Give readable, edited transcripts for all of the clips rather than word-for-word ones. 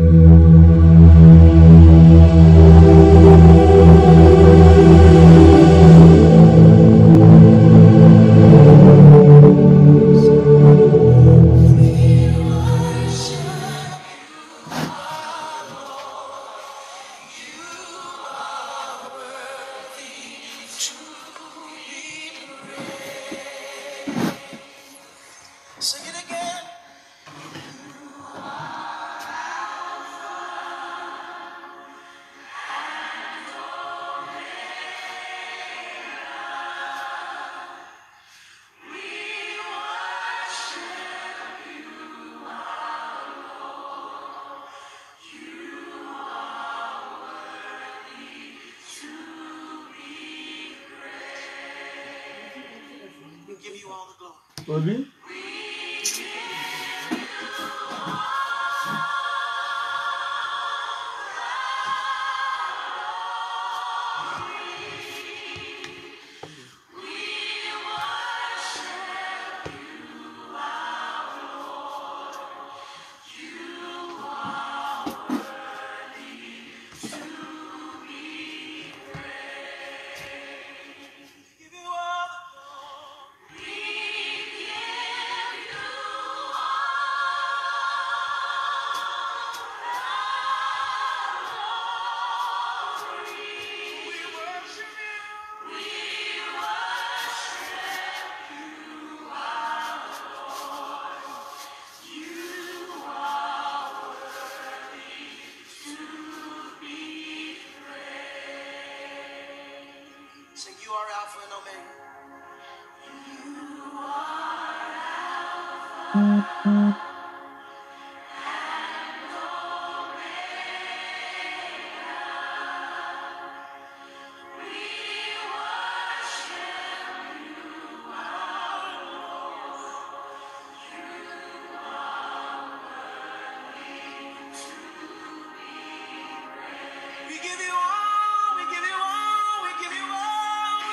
Bobby? You are Alpha and Omega. We give you all, we give you all, we give you all.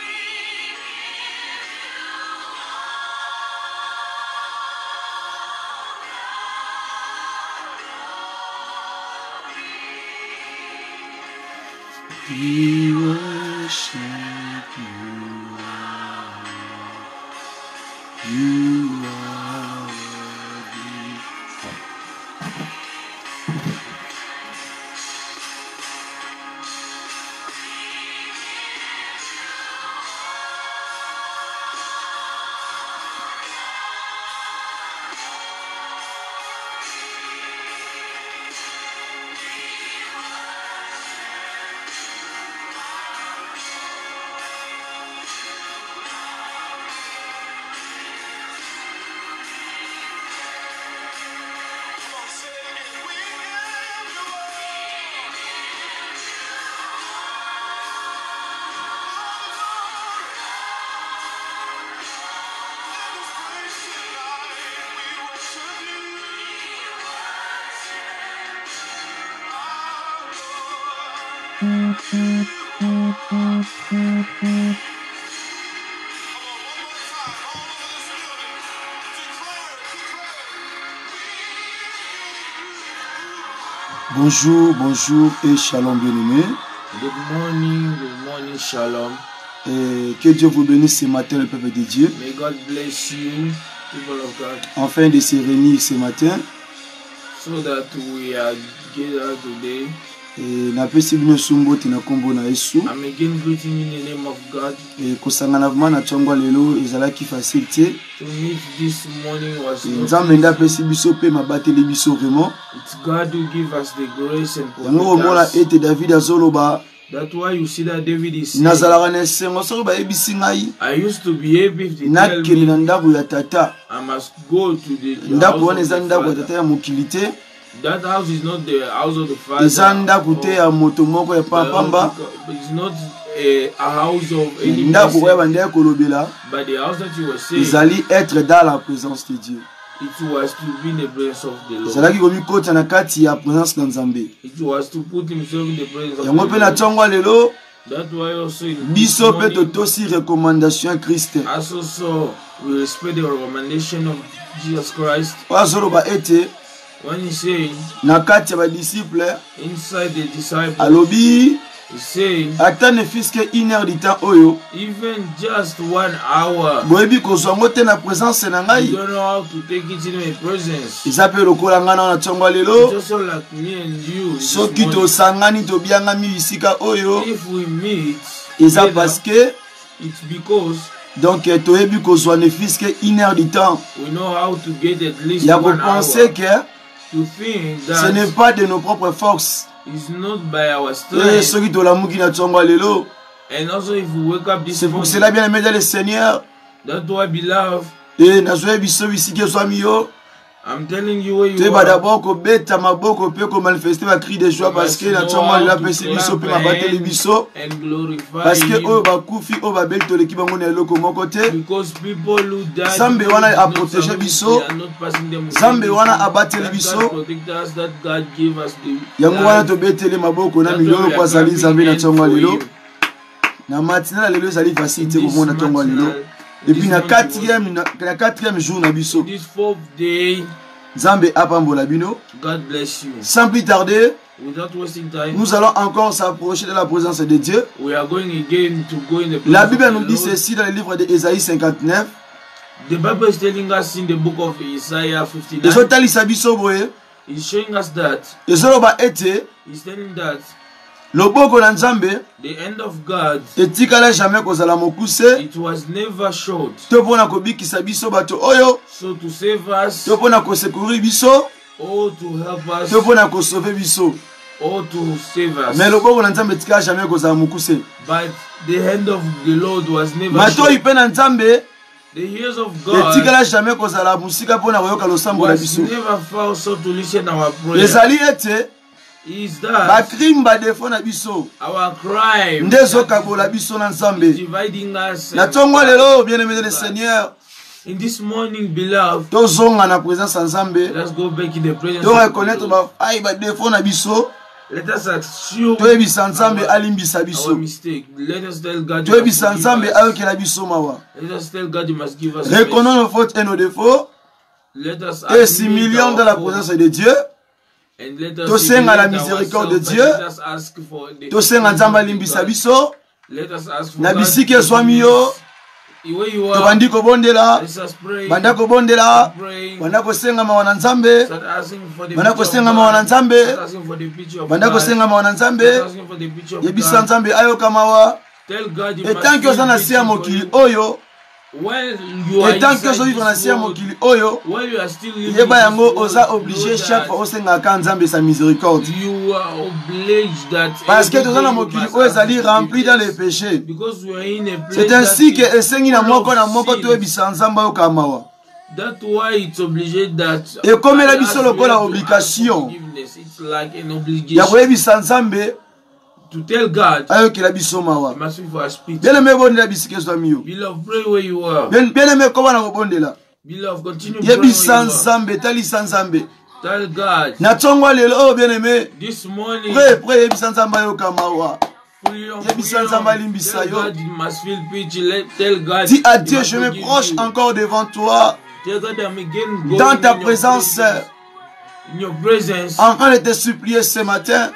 We worship you. You are worthy. Bonjour, bonjour et shalom bien-aimés. Good morning, shalom. Et que Dieu vous bénisse ce matin, le peuple de Dieu. May God bless you, people of God. Afin de se réunir ce matin. So that we are gathered today. Et napesi bino sumbo tina kombo na Yesu. I'm again greeting in the name of God. Et kosangana vuma na changwa lelo ezalaki facile te. To meet this morning was not Nzambe nda pesi biso pe mabateli biso vraiment. It's God who give us the grace and yango mona ete David azoloba. That's why you see that David is saying, nazalaka na sengo soko bayebisi ngai. I used to be able to tell nakende na ndako ya tata. I must go to the ndako wana eza ndako ya tata ya mokili te. That house is not the house of the father. eza ndako te ya moto moko ya pamba. It's not a house of any ndako ya bandeko kolobela. But the house that you were saying, ezali être dans la présence de Dieu. it was to be in the presence of the Lord. ezalaki komikota na kati ya présence na Nzambe. It was to put himself in the presence of yango the pe na Lord. tongo lelo. That's why also in biso pe totosi recommandation Christ. also we respect the recommendation of Jesus Christ. wazoloba ete When he's saying na kati ya ba disciple inside the disciples, alobi he's saying ata ne fiske 1 heure du temps oyo even just 1 hour. boyebi kozwa ngo te na présence na You ngai don't know how to take it in my presence. eza mpe lokola ngai na ntongo It's lelo also like me and you. This soki morning. tosangani tobiangami bisika oyo If we meet eza together, parce que it's because donc toyebi kozwa ne fiske 1 heure du temps we know how to get at least ya 1 hour. kopense que To think ce n'est that pas de nos propres forces. it's not by our Et strength. ceux qui te l'amour qui n'a pas lelo. And also if we wake up this C'est pour morning, cela bien aimé dans le Seigneur. that's why beloved, Et na zoé biso bisi ke soit mio. I'm telling you where Tu you vas are. d'abord ko beta maboko pe ko manifester ma cri de joie parce que na tsonga la pesi biso pe mabate le biso. and glorify Parce que him. o ba kufi o ba bel to l'équipe bango na loko mon côté. Because people who died, Zambe wana a protégé biso. they are not passing them. Zambe wana a bateli That biso. God protect us, that God give us the Yango wana to betele maboko na That's why milolo we are kwa zali clapping zambe na hands tsonga for lelo. him. Na matinale lelo ezali facilité This ko mona tsonga lelo. matinal, Et puis this na morning, 4e jour na biso. this 4th day, Zambe apambola bino. God bless you. Sans plus tarder, Without wasting time, nous allons encore s'approcher de la présence de Dieu. we are going again to go in the La presence Bible of nous the dit Lord. ceci dans le livre d'Ésaïe 59. The Bible is telling us in the book of Isaiah 59. Ezotalisa biso boye, It's showing us that. ezoloba ete It's telling that loboko na Nzambe the end of God, etikala jamais kozala mokuse it was never short. to mpona kobikisa biso bato oyo So to save us, to mpona kosekuri biso or to help us, to mpona kosauve biso. or to save us. Mais loboko na Nzambe etikala jamais kozala mokuse. But the hand of the Lord was never Matoi short. mpe na Nzambe The ears of God etikala jamais kozala mosika mpona koyoka losambo na was biso. never found so to listen our prayer. Ezali ete Is that bakrime badefo na biso our crime nde ezokabola biso na is Nzambe. dividing us? Na ntongo lelo bien-aimé de le Seigneur, In this morning, beloved, tozonga na présence ya Nzambe, let's go back in the presence to of the reconnaître Lord. bafai badefo na biso, Let us assume toyebisa Nzambe alimbisa our biso, mistake. Let us tell God. He must toyebisa forgive Nzambe us. ayokela biso mawa. Let us tell God He must give us Reconnaissons grace. nos fautes et nos défauts Let us et admit s'humilions our dans la fault, présence de Dieu. and let us Tosenga la humiliate miséricorde de ourselves, Dieu. but let us ask for the Tosenga Nzambe alimbisa biso, Let us ask for na God bisiki to eswami yo, forgive us. Where you are, tobandi kobondela, let us pray. banda kobondela, Pray. banda kosenga mawa na Nzambe, Start asking for the banda picture of kosenga mawa na God. Nzambe, Start asking for the picture of banda God. kosenga mawa na Start Nzambe, asking for the picture of yebisa God. Nzambe ayoka mawa. Tell God you Et must tant que feel oza na se ya pity for mokili you. oyo, While you are et tant que inside ozovivre na this se ya world, mokili oyo, while you are still living yeba in yango this world, oza know obligé chaque that fois osengaka Nzambe sa miséricorde. you are obliged that Parce que every toza day na you mokili must oyo ask ezali for rempli dans les forgiveness. péchés. Because we are in a place C'est ainsi que that is esengi na full moko na of moko sins. toyebisa Nzambe ayoka mawa. That's why it's obliged that ekomela as biso we lokola have to ask for obligation forgiveness, it's like an ya obligation koyebisa Nzambe to tell God ayokela biso mawa. you must be for our speech. Bien-aimé bondela bisika ezwami yo. Beloved, pray where you are. Bien-aimé koba na kobondela. Beloved, continue praying where Yebisa you are. Nzambe, talisa Nzambe. Tell God Na tongo lelo oh bien-aimé. this morning. Pray yebisa Nzambe ayoka mawa. Tell Yebisa Nzambe alimbisa yo. God you must feel pity. Tell God Dis à he Dieu, must je me forgive proche you. encore devant toi, Tell God I'm again going dans ta in your présence, in your presence. en train de te supplier ce matin.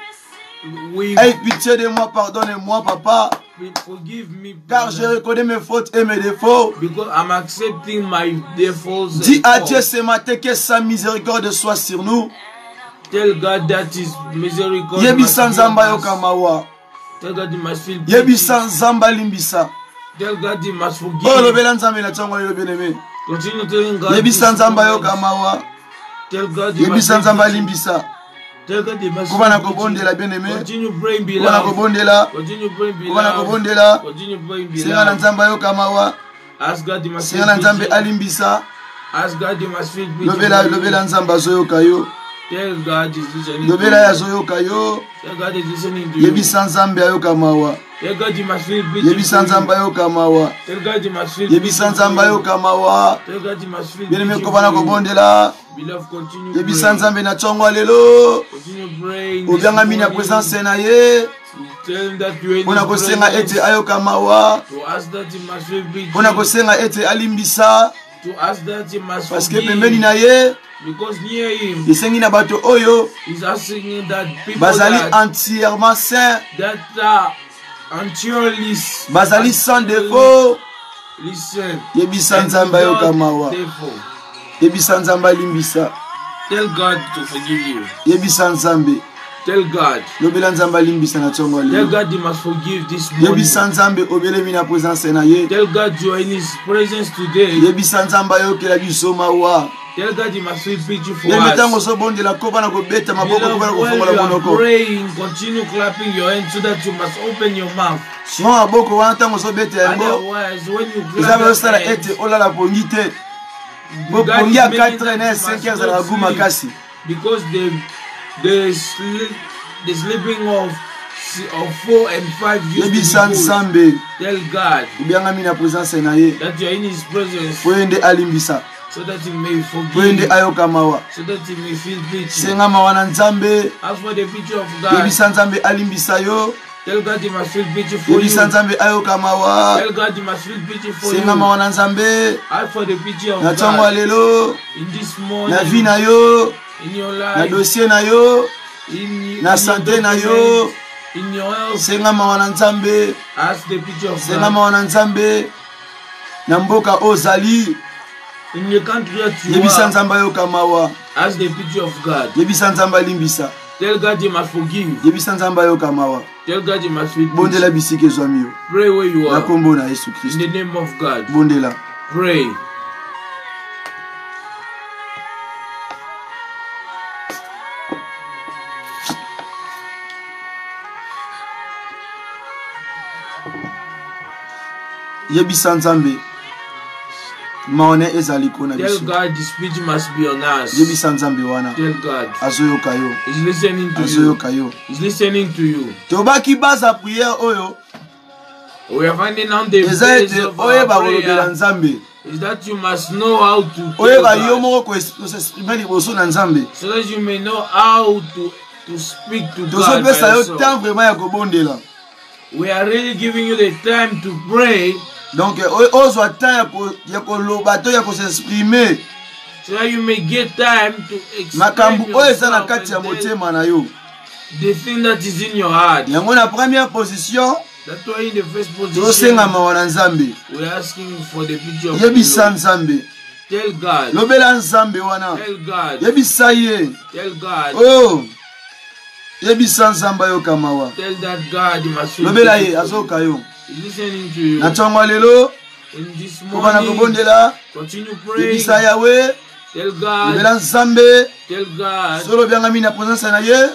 Aie pitié de moi, pardonne-moi, papa, Forgive me, car je reconnais mes fautes et mes défauts. because I'm accepting my defaults. Dis and à Dieu faults. ce matin que sa miséricorde soit sur nous. Tell God that His misericordia must Yebisa be Nzambe on us. ayoka mawa. Tell God He must feel pity. Yebisa Nzambe alimbisa. Tell God He must Oh, forgive. lobela Nzambe na tongo lelo bien-aimé. Continue telling God. Yebisa this Nzambe moment. ayoka mawa. Tell God He must Yebisa feel Nzambe pity. alimbisa. Tell God He must Kuba na feel pity. kobondela bien-aimé. Continue praying, Kuba na beloved. kobondela. Continue praying, Kuba na beloved. kobondela. Continue praying, Senga na beloved. Nzambe ayoka mawa. Ask God He must Senga na feel Nzambe pity. alimbisa. Ask God He must feel pity. Lobela for you. lobela Nzambe azoyoka yo. Tell God He's listening. Lobela ya azoyoka yo. Tell God He's listening to you. Yebisa Nzambe ayoka mawa. Tell God He must feel pity. Yebisa for Nzambe you. ayoka mawa. Tell God He must feel Yebisa pity Nzambe for you. ayoka mawa. Tell God He must feel Bien-aimé pity koba na for you. kobondela. Beloved, continue Yebisa praying. Nzambe na tongo lelo. Continue praying. Obiangami na présence na ye. Tell him that you are in Pona His kosenga presence. ete ayoka mawa. To ask that He must feel pity. Pona kosenga ete alimbisa. To ask that he must Parce que forgive. pembeni na ye Because near him, esengi na bato oyo he's asking that people bazali that entièrement saints, are entirely bazali sans défaut. listen. Yebisa And nzambe without ayoka mawa, therefore, yebisa nzambe alimbisa, tell God to forgive you. yebisa nzambe, Tell God. lobela nzambe alimbisa na tongo Tell lelo. God you must forgive this morning. Yebisa nzambe obelemi na présence na ye. Tell God you are in His presence today. Yebisa nzambe ayokela biso mawa. Tell God you must feel pity for Lelo ntango us. sobondela kopa na kobeta maboko Beloved, kopa na when kofongola you are monoko. praying, continue clapping your hands so that you must open your mouth. Sinon maboko wana ntango sobeta yango Otherwise, when you eza clap your osala hands, ete olala pongi te. God Pongi is ya making 4 na that you 5 must heures not ezalaka gu sleep makasi. because the sleeping of 4 and 5 used to Yebisa be good. nzambe Tell God obiangami na présence na ye. that you are in His presence Po ye nde alimbisa, so that He may po ye forgive nde you, ayoka mawa. so that He may feel pity. Senga mawa na nzambe, As for the pity of God, yebisa nzambe alimbisa yo, tell God He must feel pity for you. yebisa nzambe ayoka mawa. Tell God He must feel pity for Senga you. mawa na nzambe, As for the pity of na ntongo ya God, lelo, in this na morning, vie na yo, in your na life, dossier na yo, in na your santé na yo. documents, in your health, Senga mawa na nzambe, ask the pity of senga God. mawa na nzambe, na mboka ozali, In the country that you yebisa are, nzambe ayoka mawa, ask the pity of God. yebisa nzambe alimbisa, Tell God He must forgive. yebisa nzambe ayoka mawa. Tell God He must feel Bondela pity. bisika ezwami yo, Pray where you na are. kombo na Yesu In Kristo. the name of God. Bondela. Pray. Yebisa nzambe maone ezali kona Tell biso. God the speech must be on us. Yebisa nzambe wana Tell God. azoyoka yo, He's listening to you. azoyoka yo. He's listening to you. Tobaki baza prière oyo We are finding out the eza base ete of our oyeba kolobela prayer nzambe, is that you must know how to tell oyeba yo God, moko koexprime liboso na nzambe. so that you may know how to speak to God by Tozopesa yo yourself. temps vraiment ya kobondela. We are really giving you the time to pray Donc ozwa temps ya koloba to ya koexprime so that you may get time to explain makambo oyo eza na yourself kati ya and tell motema na yo. the thing that is in your heart. Yango na première position That's why in the first position tosenga mawa na nzambe. we are asking for the picture of the Yebisa Lord. nzambe, Tell God. lobela nzambe wana, Tell God. yebisa ye. Tell God. Oh, yebisa nzambe ayoka mawa, Tell that God He must feel lobela pity ye for you. azoka yo. He's listening to you. Na ntongo ya lelo In this kobana morning, kobondela, continue praying. yebisa yawe, Tell God. lobela nzambe, Tell God. solo biangami na présence na ye,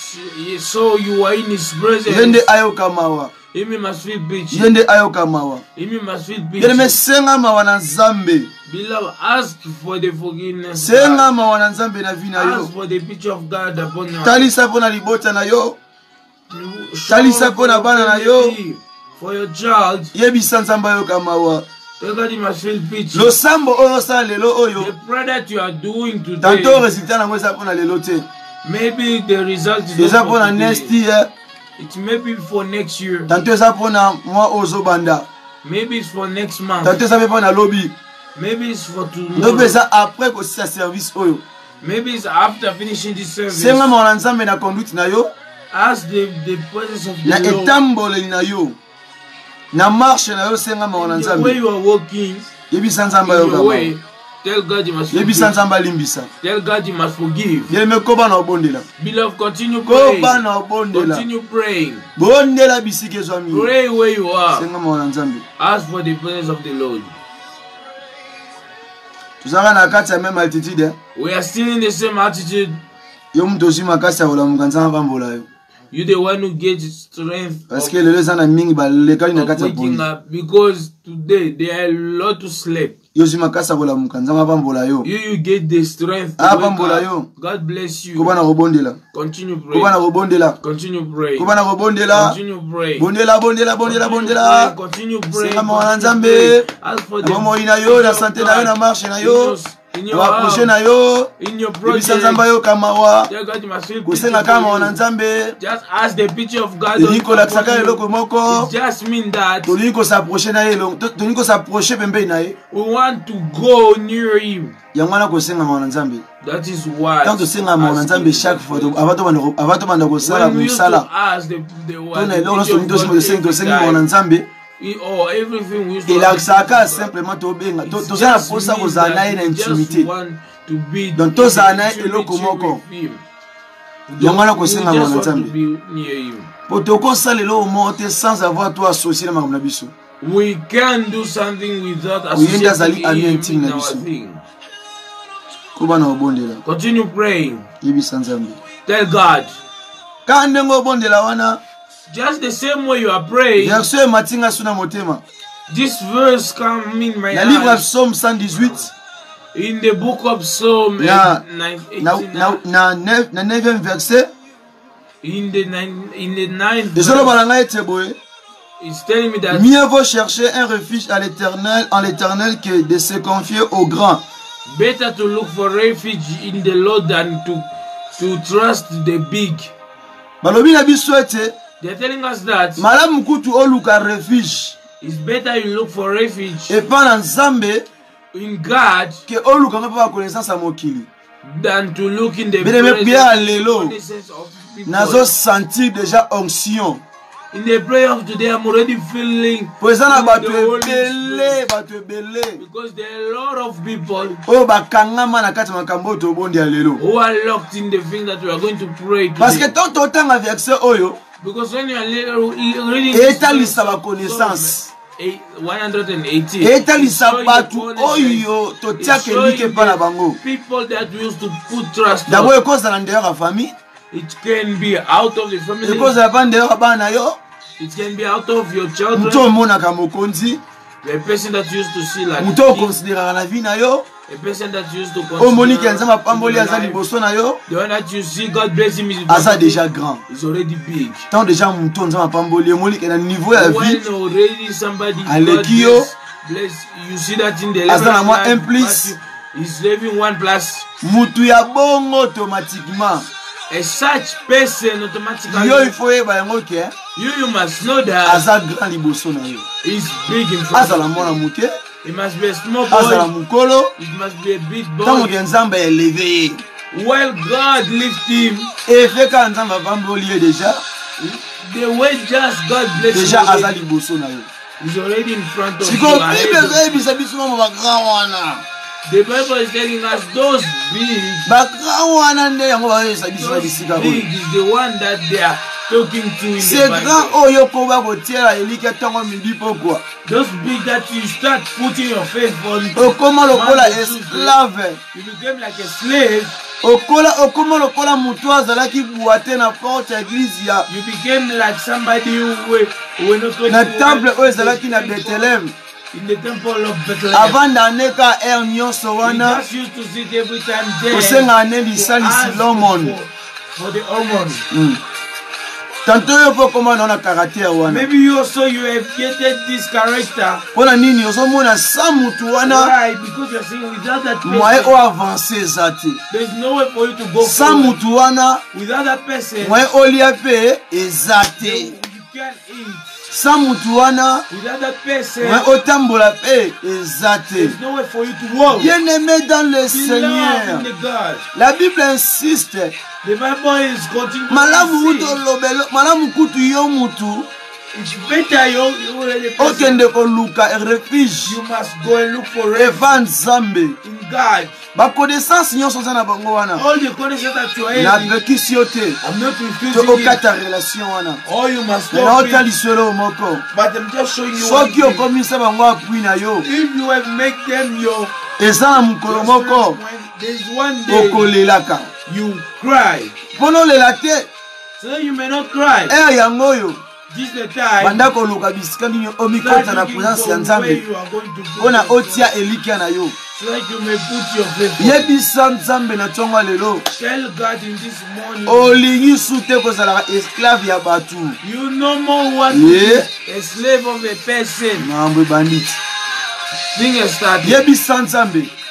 So you are in His presence. yende ayoka mawa, Him must feel pity. yende ayoka mawa. Him must feel Yele pity. senga mawa na nzambe, Beloved, ask for the forgiveness. senga God. mawa na nzambe na vie na Ask yo. for the picture of God upon your Talisa pona libota na yo, Show talisa for pona your bana na yo. family, for your child. Yebisa nzambe ayoka mawa. Tell God He must feel pity. Losambo oyo osala lelo The oyo, prayer that you are doing today, tanto resultat nango eza mpona lelo te, maybe the result is eza not for mpona today. next year, It may be for next year. tanto eza mpona mwa oyo ozobanda, Maybe it's for next month. tanto eza mpe mpona lobi, Maybe it's for ndo tomorrow. mpe eza après kosisa service oyo. Maybe it's after finishing this service. Senga mawa na nzambe na conduite na yo, Ask the presence of na the Lord. etamboleli na yo, na marche na yo, senga mawa na In the way nzambe. you are walking, Yebisa in nzambe ayoka your mawa, way, tell God you must yebisa forgive. nzambe alimbisa. Tell God you must forgive. Yeleme koba na obondela, Beloved, continue praying. koba na obondela, Continue praying. bondela bisika ezwami yo. Pray where you are. Senga mawa na nzambe. Ask for the presence of the Lord. Tozalaka na kati ya même altitude, We are still in the same attitude. yo mutu ozwi makasi ya kolamuka nzambe apambola yo. You the one who gets strength Parce of, que lelo eza na mingi balekali na of kati ya waking pongi. up, because today there are a lot to sleep. Yo ozwi makasi ya kolamuka nzambe apambola yo. You get the strength to Apambola wake yo. up. God bless you. Koba na kobondela, Continue koba na praying. kobondela, Continue praying. koba na kobondela, Continue praying. bondela bondela bondela bondela. Continue praying. Senga mawa na Continue nzambe, praying. Ask for na the bomoi na yo, na picture of sante na yo, na God marche na in yo. your in your Approcher house, na yo. in your Ebisa project. nzamba yo kamawa. Tell God you must feel Kosenga pity kama for wana you. nzambe. Just ask the picture of God. Tolingi kolakisaka eloko moko. It just mean that Tolingi s'approcher na ye. Tolingi s'approcher pembeni na ye. we want to go near Him. Yango wana kosenga wana nzambe. That is why. Tant tosenga wana nzambe chaque fois avant to banda kosala when we used to musala. ask the Tona eloko tosengi wana nzambe. or everything we used to Il a simplement tobenga. Tozana posa kozala na ye na intimité. Donc tozala na ye eloko moko. Yango wana kosenga wana nzambe. Po tokosala eloko moko te sans avoir toi associé na makambo na biso. We can do something without Uyenda zali ami associating intime in na our biso. thing. Kuba na obondela. Continue praying. Yebisa nzambe. Tell God. Ka ndenge obondela wana. Just the same way you are praying. Verset matinga suna motema. This verse come in my Na livre heart. Psaume 118. In the book of Psalm Na 89. 9e verset. In the 9th Désolé verse, balanga ete boye. it's telling me that Mieux vaut chercher un refuge à l'Éternel, en l'Éternel que de se confier au grand. better to look for refuge in the Lord than to trust the big. Balobi na biso ete They're telling us that malamu kutu oluka refuge. it's better you look for refuge Et pas na nzambe in God que oluka mpe pa connaissance ya mokili. than to look in the Bien bien lelo. presence of people. Nazo sentir déjà onction. In the prayer of today, I'm already feeling Po eza na bato the Holy ebele, Spirit. bato ebele. Because there are a lot of people Oyo bakangama na kati ya makambo oyo tobondi ya lelo. who are locked in the thing that we are going to pray Parce que today. tant totanga verset oyo, Because when you are reading etalisa ba connaissance. 118, Etalisa it's bato showing oyo it's totiaka showing elike pa na the bango. people that we used to put trust D'abord on. ekozala ndeyeur ya famille, It can be out of the family. ekozala pa ndeyeur ya bana yo, It can be out of your children. moto omonaka mokonzi, The person that you used to see like moto king, okonsideraka na vie na yo, a person that you used to omoniki ya consider nzambe apamboli in aza your life. liboso na yo, The one that you see God bless him is aza déjà grand. is already big. Tant déjà moto nzambe apamboli emoniki na niveau ya vie, When already somebody Aleki God yo, bless, you see that in the aza level na of mwa life, un plus. but he's living 1 plus. mutu ya bongo automatiquement. A such person automatically Yo il faut yeba yango ke you must know that aza grand liboso na yo. he's big in front Azala of mwana you. muke, He must be a small azala boy. mukolo, It must be a big tango boy. ke nzambe eleve ye. While God lift him, Efeka nzambe apamboli ye déjà, the way just God bless déjà him aza already, liboso na yo. he's already in front of you. Siko ahead Bible of you. ezayebisa biso mama bagrand wana. The Bible is telling us those big, Bagrand wana nde yango bayebisa biso na those bisika big oyo. is the one that they are talking to in C'est the grand Bible. oyo ko bakotiela elike ntango midi pokwa. Those big that you start putting your faith on. Okoma lokola Monday, Tuesday, esclave. you became like a slave. Okoma lokola mutu azalaki buate na porte ya église ya You became like somebody who were not going na to temple oyo work ezalaki na Bethlehem. in the temple of Bethlehem. Avant d'aneka air nyonso We wana just used to sit every time there kosenga ane to lisalisi ask lomon. for the almond. Tanto yo po koma na caractère wana. Maybe you also you have created this character. Pona nini ozomona sa mutu wana Why? Because you're saying without that moye person, o avancer ezate. there's no way for you to go Sa forward. mutu wana Without that person, moye olia pe ezate. you can't eat. Sa mutu wana Without that person, moye otambola pe ezate. there's no way for you to walk. Bien-aimé dans le Beloved Seigneur, in the God. la Bible insiste. The Bible is continuing Malamu to say, lobelo, malamu kutu yo mutu it's better you already person. okende koluka refuge You must go and look for refuge eva nzambe. in God. Ba connaissance nyonso za na bango wana. All the conditions that you are Na in, pekisi yo te. I'm not To refusing it. okata relation wana. All you must Na go in, otalisolo moko. but I'm just showing you one Soki thing. okomisa bango apui na yo. If you have make them your Eza na mukolo moko there's one day okolelaka. you cry. Pono lela te. So you may not cry. Yango yo. This is the time Banda koluka bisika nini start omikota na looking présence ya for where nzambe. you are going to go. Pona otia elikia na yo. So that you may put your faith. Yebisa nzambe na tongo lelo. Tell God in this morning. Olingi sute kozalaka esclave ya batu. You no more want to Yeah. be a slave of a person. Mambo banditi. Thing has started. Yebisa nzambe.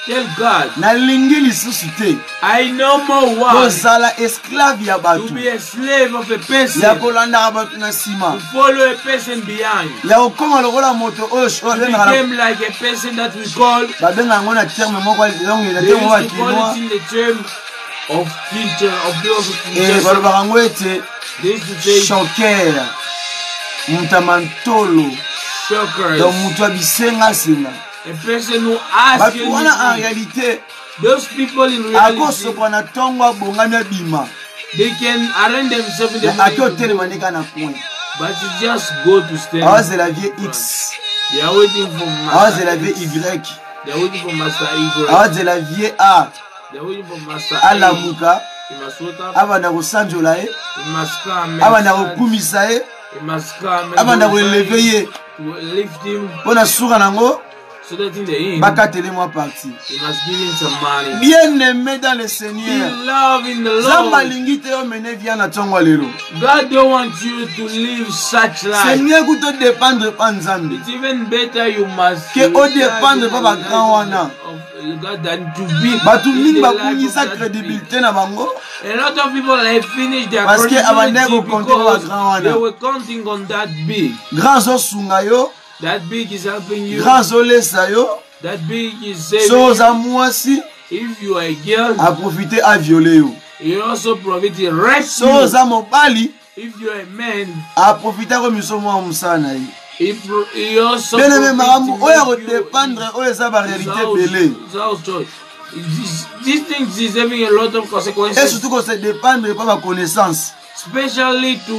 Tell God, nalingi lisusu te I no more want kozala esclave ya to bato be a slave of a person, ya kolandaka bato na nsima to follow a person behind, ya kokoma lokola moto oyo to become like a person that we call, babenga yango na terme moko longe na they terme moko used to call bakinois it in the term of teacher, of people, balobaka yango ete they used to say choker moto mantolo shockers, donc moto abisengasenga a person who asks bato wana en anything. réalité Those people in reality, akosokwa na ntongo abongami abima they can arrange themselves in the aki morning, otelema ndeka na coin but you just go to stand. awazela vie x They are waiting for awazela Master vie y They are waiting for Master Y. awazela vie a They are waiting for Master A. alamuka He must wake up. abanda kosanjola ye He must come. abanda kokumisa ye He must come. abanda koeleve ye To lift him mpo na suka nango so that in the end, bakatele mwa parti he must give him some money. bien aimé dans le Be Seigneur love in the nzambe Lord. alingi te omene via na ntongo lelo God don't want you to live such life. seigneur kuto dépendre pa nzambe It's even better you must ke odépendre pa bagrand wana of God than to be bato in mingi the life of bakungisa that crédibilité na bango big. A lot of people have finished their Parce que abandonné credibility ko compter because wa grand wana. they were counting on that big. grand azosunga yo That big is helping you. grand azolesa yo That big is saving so you. oza mwasi If you are a girl, aprofite aviole yo you also profit the rest. so oza mobali If you are a man, aprofite akomiso mwa mosala na ye if you also bien aimé makambo oyo profit you- akodépendre oyo eza baréalité It's our- ebele it's our choice. These things is having a lot of et consequences, surtout kose dépendre pa baconnaissance especially to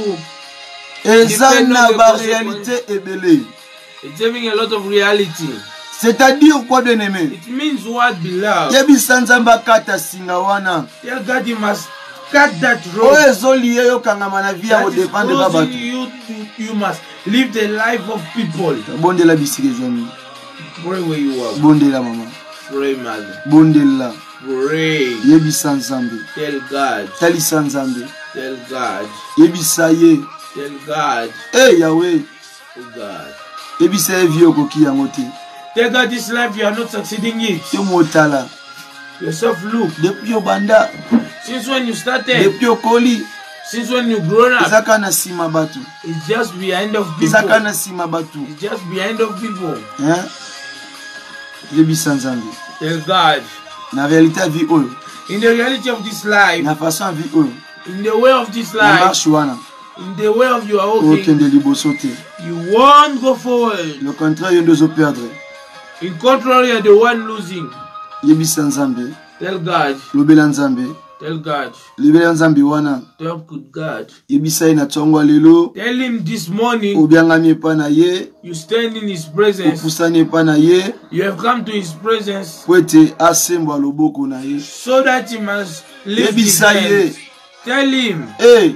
eza Depend on na the baréalité ebele it's having a lot of reality. c'est-à-dire quoi bien aimé It means what, beloved? yebisa nzambe akata singa wana Tell God you must cut that road. oyo ezolie yo kangama na vie ya That is kodépendre pa causing bato you to, you must live the life of people. bondela bisika ezwami Pray where you are. bondela mama Pray, mother. bondela Pray. yebisa nzambe Tell God. talisa nzambe Tell God. yebisa ye Tell God. e yawe Oh God. yebisa ye vie okoki yango te Tell God this life you are not succeeding it. yo motala Yourself look. depuis obanda Since when you started, depuis okoli since when you grown up, eza kaka na nsima bato it's just behind of eza kaka people. na nsima bato It's just behind of people. Hein? yebisa nzambe Tell God. na réalité ya vie oyo In the reality of this life, na façon ya vie oyo in the way of this na life, marche wana in the way of your walking, okende liboso te you won't go forward. le contraire yo nde ozoperdre In contrary, you're the one losing. yebisa nzambe Tell God. lobela nzambe Tell God. libela nzambe wana Tell good God. yebisa ye na ntongo ya lelo Tell him this morning obiangami epa na ye you stand in his presence. opusani epa na ye You have come to his presence po ete asembwa loboko na ye so that he must lift his yebisa ye hands. Tell him. e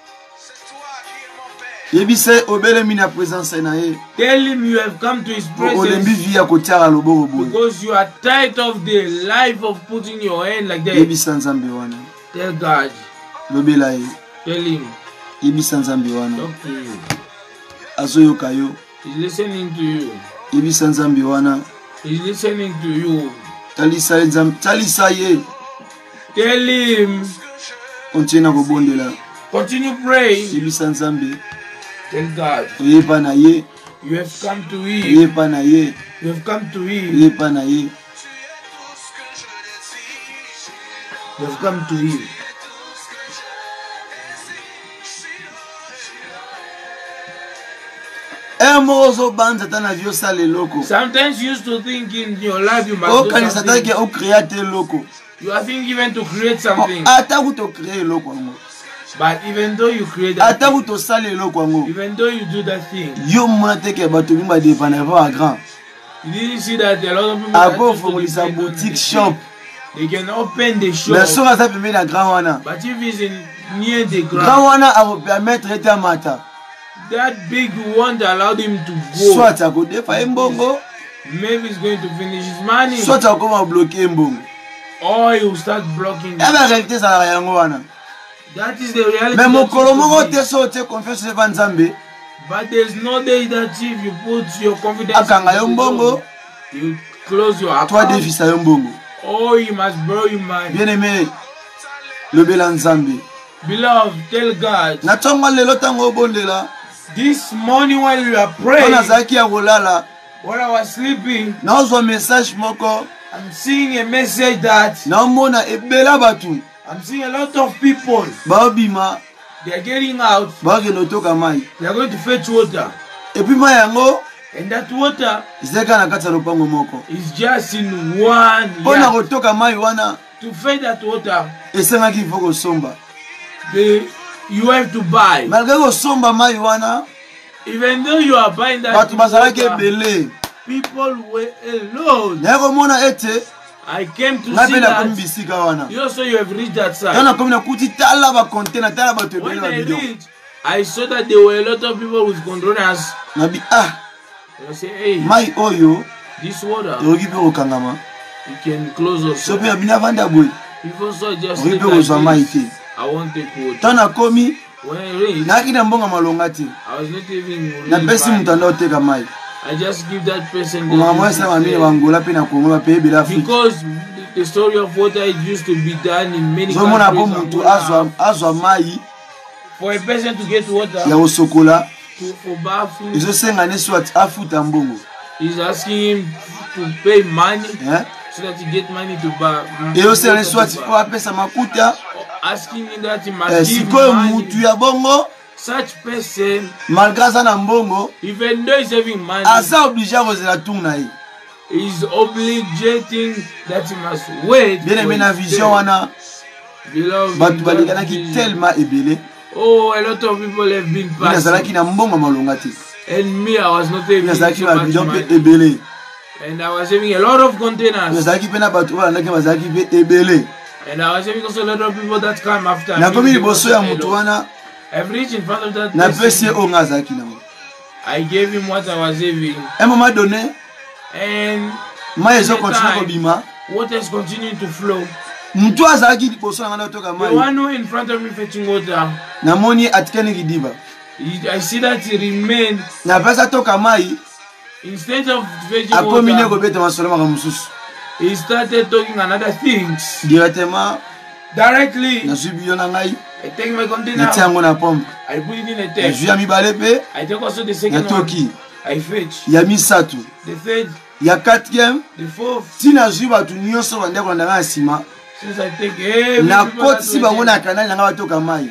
yebisa ye obelemi na présence na ye Tell him you have come to his olembi presence vi ya kotiaka loboko boye because you are tired of the life of putting your hand like that. yebisa nzambe wana Tell God. lobela ye Tell him. yebisa nzambe wana Talk to you. azoyoka yo He's listening to you. yebisa nzambe wana He's listening to you. talisa ye nzambe talisa ye Tell him. kontie na kobondela Continue praying. yebisa nzambe Tell God. oyepa na ye You have come to heal. oyepa na ye You have come to heal. oyepa na ye You have come to heal. moko ozobanza ata na vie osala eloko Sometimes you used to think in your life you must do okanisa something. atake okrea te eloko You are thinking even to create something. ata kuta okrea eloko yango But even though you create that ata thing, kuta osala eloko yango even though you do that thing, yo mona teke bato mingi badepanda pa bagrand you didn't see that a lot of people apo that used to ofungolisa depend on boutique the shop thing, they can open the shop. mais soki aza pembeni na grand wana But if it's in near the grand ground, wana akopermettre ete amata that big won't allow him to go. soit akodefa ye mbongo Maybe he's going to finish his money, soit akokoma bloke ye mbongo or he will start blocking. ebe réalité ezalaka yango wana That is the reality. mais that mokolo used to moko be. te so otie confiance eva nzambe But there's no day that if you put your confidence akanga yo in the mbongo Lord, you close your Toi account. défi ça yombongo. Oh, you must borrow your money. Bien-aimé, le Belanzambe. Beloved, tell God. Na tonga lelo tango bondela. This morning while you are praying, Ona zaki ya kolala. while I was sleeping, Na ozo message moko. I'm seeing a message that Na mona ebela batu. I'm seeing a lot of people. Baobima. They are getting out. Bagi no toka mai. They are going to fetch water. Et puis mai yango. And that water Zeka na kata lopango moko. is just in one Pona yard. kotoka mai wana. To fetch that water, Esengaki foko somba. you have to buy. Malgré ko somba mai wana. Even though you are buying that Batu bazalaki water, ebele. people were alone. Na ko mona ete. I came to Na see pena komi that. bisika wana. You also you have reached that side. Yana komi na kuti tala ba container tala ba to When ebele ba I bidon. reached, I saw that there were a lot of people with containers. Na bi ah. I say, hey, Mai oyo. this water, Yoki pe okangama. you can close us. So pe abina vanda boy. People saw just Oki like pe ozwa mai this. te. I want to take water. Tana komi. When I reached, Na kina mbonga malonga te. I was not even Na really pesi buying. mutanda oteka mai. I just give that person the Nga mwesa mamine wangola pe na Kongo ba pe ebele Afrika. because the story of water it used to be done in many So mona po countries. mutu azwa mai For a person to get water ya osokola. for bathing, Izo senga ne swat afuta mbongo. he's asking him to pay money Eh? so that he get money to buy. Eyo senga ne swat po apesa makuta. Asking him that he must give Sikoyo money. mutu ya bongo. Such person, Malgré aza na mbongo. even though he's having money, Aza obligé akozela tour na ye. is obligating that he must wait. Bien aimé na vision wana. Beloved, Batu that balikanaki vision. tellement ebele. Oh, a lot of people have been Ina zalaki passing. na mbongo malonga te. And me, I was not having Ina zalaki so na much bidon pe money. ebele. And I was having a lot of Ina containers. zalaki pe na batu wana ndaki bazalaki pe ebele. And I was having also a lot of people that come after Na me. komi They liboso also ya a mutu lot. wana. I've reached in front of that Na pesi person. ye oyo nga azalaki nango. I gave him what I was having. Un moment donné, And mai ezo the continue time, kobima. water is continuing to flow. Mutu azalaki liboso na nga nayotoka The mai. one who in front of me fetching water, Namoni atikani kidiba. I see that he remained, Na pesa toka mai, instead of fetching akomi ne water, kobeta masolo maka mosusu. he started talking another things. Directement, Directly, nazwi biyo na ngai, I take my container, natia yango na pompe. I put it in a tank. Nazwi ya mibale pe, I take also the second one, natoki. I fetch. Ya misato. The third, Ya quatrième, the fourth, ti nazwi batu nyonso bande kolanda nga na nsima. since I take every Na people that kotisi were bango na there, kanali na nga batoka mai.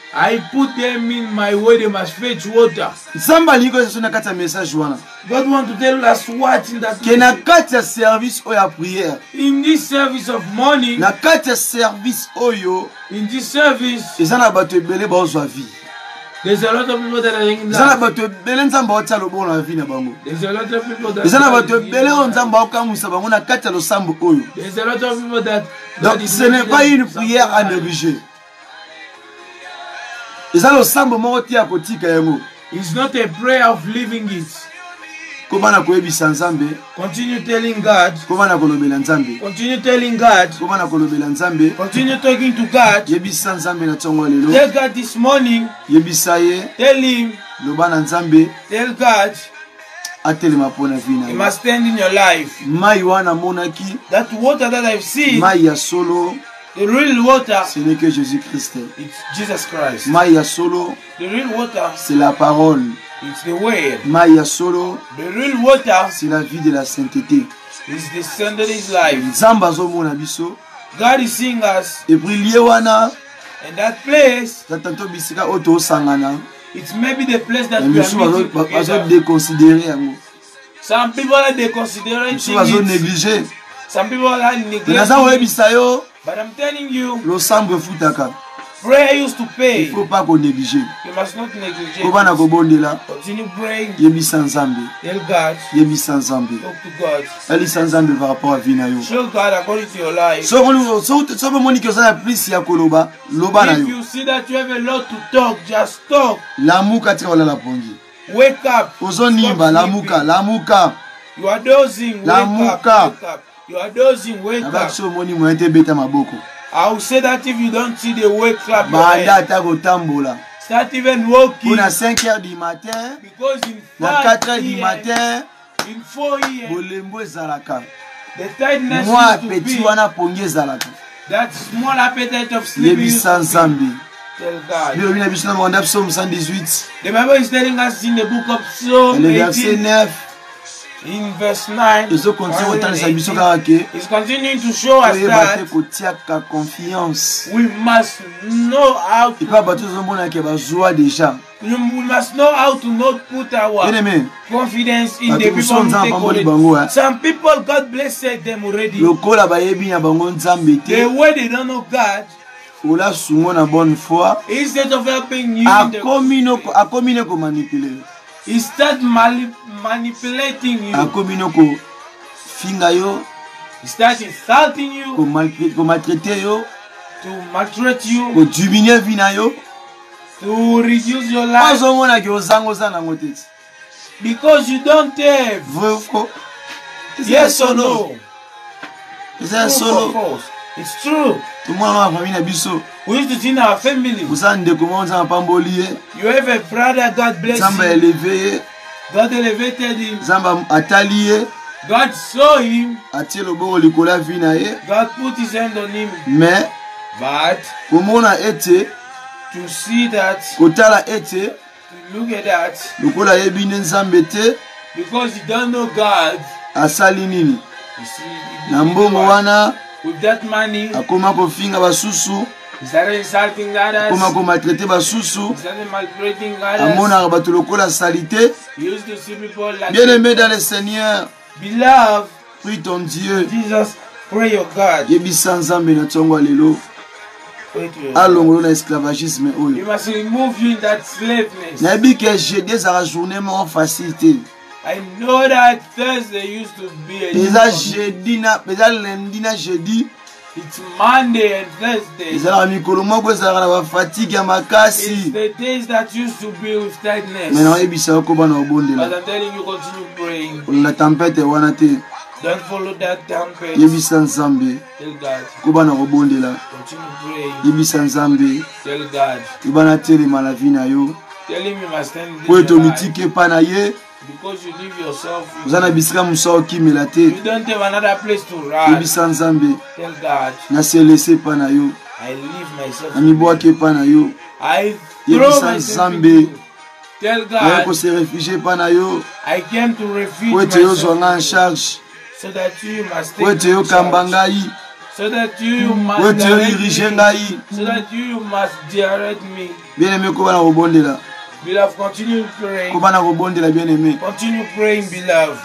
I put them in my way, they must fetch water. Nzambe alingi koyesa na kati ya message wana. God want to tell us what in that Ke na kati ya service oyo ya prière. in this service of morning, Na kati ya service oyo, in this service, eza na bato ebele baozwa vie. there's a lot of people that are hanging Eza na down. bato ebele Nzambe aotia loboko na vie na bango. There's a lot of people that Eza na are bato ebele oyo Nzambe aokamwisa bango na kati ya losambo oyo. there's a lot of people that Donc ce n'est pas une prière à négliger. Eza losambo moko te ya kotika yango. It's not a prayer of leaving it. Kobana koyebisa Nzambe, Continue telling God, kobana kolobela Nzambe, continue telling God, kobana kolobela Nzambe. continue talking to God. Yebisa Nzambe na tongo lelo. Tell God this morning, Yebisa ye, tell Him, loba na Nzambe tell God, atelema pona vie na He yo. must stand in your life. Mai wana monaki, That water that I've seen, mai ya solo, the real water, ce n'est que Jésus-Christ. it's Jesus Christ. Mai ya solo, The real water, c'est la parole. it's the word. Mai ya solo, The real water c'est la vie de la sainteté. is the center of His life. Nzambe azomona biso, God is seeing us, et puis lié wana, and that place, za tanto bisika oyo tosangana, it's maybe the place that et we are misu meeting bazo together. déconsidérer yango. Some people are they considering Misu bazo it. négliger. Some people are Naza neglecting it. oyebisa yo, But I'm telling you, losambo efutaka. prayer used to Il pay. faut pas qu'on néglige. You must not neglect Kobana it. kobondela, Continue praying. yebisa Nzambe, Tell God. yebisa Nzambe. Talk to God. Alisa Nzambe par rapport à vie na yo. Show God according to your life. So moni ki oza na plus ya koloba, loba na If yo. you see that you have a lot to talk, just talk. Lamuka tika wala la pongi. Wake up. Ozo nimba, Stop lamuka, sleeping. lamuka. You are dozing. Wake Lamuka. up. Wake up. You are dozing. Wake Nabaki up. so moni moyen te beta maboko. I will say that if you don't see the wake clap your Banda hand. ata kotambola. Start even walking. Pour na 5 heures du matin, Because in na 4 heures 5 du p.m. matin, In 4 years, bolembo ezalaka. the tightness Moi used to petit be wana pongi ezalaka. that small appetite of sleeping. Yebisa Nzambe. Tell God. Biblia biso na Rwanda Psaume 118. The Bible is telling us in the book of Psalm Le verset 18, 9. in verse 9, Ezo continue kotalisa biso kaka ke. it's continuing to show us Oyeba te that kotiaka confiance. we must know how to, Epa bato ozomona ke bazwa déjà. we must know how to not put our Bien-aimé, confidence in bato the people mosusu who nzambe take apamboli on bango. it. Some people, God blessed them already. Lokola bayebi na bango Nzambe The te. way they don't know God, Ola sungo na bonne foi. instead of helping you, in the, Akomi ne ko manipuler. he start manipulating you. Akomi ne ko finga yo, He start insulting you, ko maltraiter yo, to maltreat you, ko diminuer vie na yo. to reduce your life, Ozomona ke ozango za nango te. because you don't have. Vrai ou faux? Yes or no? C'est un True or solo. false? It's true. Tout le monde dans la famille na biso. We used to see in our family. Vous savez de comment on pamboli ye. You have a brother, God bless Nzambe him. élevé ye. God elevated him. Nzambe atali ye. God saw him. Atie loboko likolo ya vie na ye. God put his hand on him. Mais But komona ete, to see that, kotala ete, to look at that, lokola yebi ne Nzambe te, because you don't know God, asali nini? you see, Na mbongo wana with that money, akoma kofinga basusu, he started insulting others. akoma komaltraiter basusu. He started maltreating others. Amonaka bato lokola salite. He used to see people like Bien-aimé dans le Seigneur, beloved prie ton Dieu. Jesus, pray your God. Yebisa Nzambe na tongo lelo. Pray to your God. Alongolo na esclavagisme He oyo. must remove you in that slaveness. Nayebi ke jeudi ezala journée moko facile te. I know that Thursday used to be a new Eza month. jeudi na, eza lundi na jeudi. It's Monday and Thursday. Ezala mikolo moko ezalaka na bafatigue ya It's makasi. the days that used to be with tightness. Mais nayebisa yo koba na But obondela. I'm telling you, continue praying. Na tempête wana te. Don't follow that tempest. Yebisa Nzambe Tell God. koba na obondela. Continue praying. Yebisa Nzambe Tell God. koba na telema la vie na yo. Tell him you must stand Po in eto your life. mitike epa na ye. Because you leave yourself. Oza na bisika mosusu okimela te. You don't have another place to run. Yebisa Nzambe Tell God. naselese epa na yo. I leave myself. Namibwaki epa na yo. I throw Yebisa myself in Nzambe you. Tell naye God. kose refugie epa na yo. I came to refuge Po ete yozwa nga en myself. charge. So that you must Po take ete yokamba charge. ngai. So that you Po must ete direct yodirige me. ngai. So that you must direct me. Bien-aimé koba na kobondela. Beloved, continue praying. Koba na kobondela bien-aimé. Continue praying, beloved.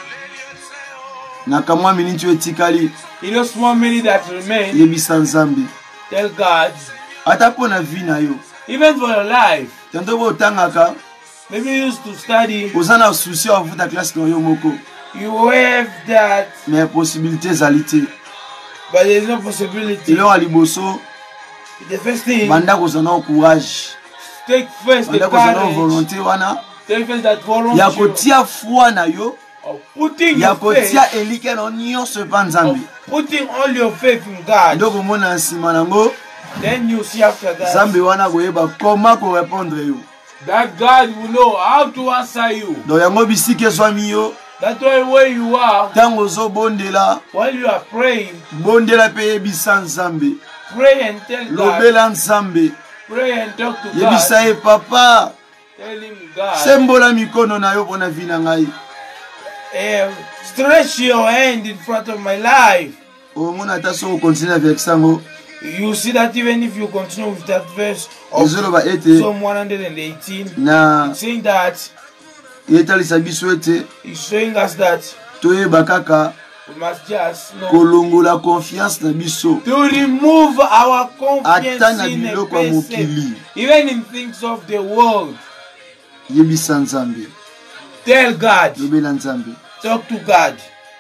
Na kamwa miniti oyo etikali. In those 1 minute that remain, Yebisa Nzambe. tell God, Ata mpo na vie na yo. even for your life, Tanto bo otangaka. maybe you used to study, Oza na souci ya kofuta classe na yo moko. you have that, Mais possibilité ezali te. but there's no possibility. Eloko ya liboso. The first thing, Banda kozala na courage. take first the Banda kozala na courage, volonté wana. take first that Ya volunteer kotia foi na yo. of putting Ya your faith, kotia elike na nyonso epa Nzambe. of putting all your faith in God. Ndoko mona nsima nango. Then you see after that, Nzambe wana koyeba comment korépondre yo. that God will know how to answer you. Donc yango bisika ezwami yo. That's why where you are, Ntango ozobondela. while you are praying, Bondela mpe yebisa Nzambe. pray and tell God, Lobela Nzambe. pray and talk to Yebisa God, ye papa. tell him God, Sembola mikono na yo mpona vi na ngai. stretch your hand in front of my life. Omona ata soko continue avec sango. You see that even if you continue with that verse of Ezoloba ete Psalm 118, na saying that, etalisa biso ete he's showing us that toyeba kaka we must just know kolongola confiance na biso. to remove our Ata na confidence in a biloko ya person, mokili. even in things of the world. Yebisa Nzambe. Tell God, Lobela Nzambe. talk to God,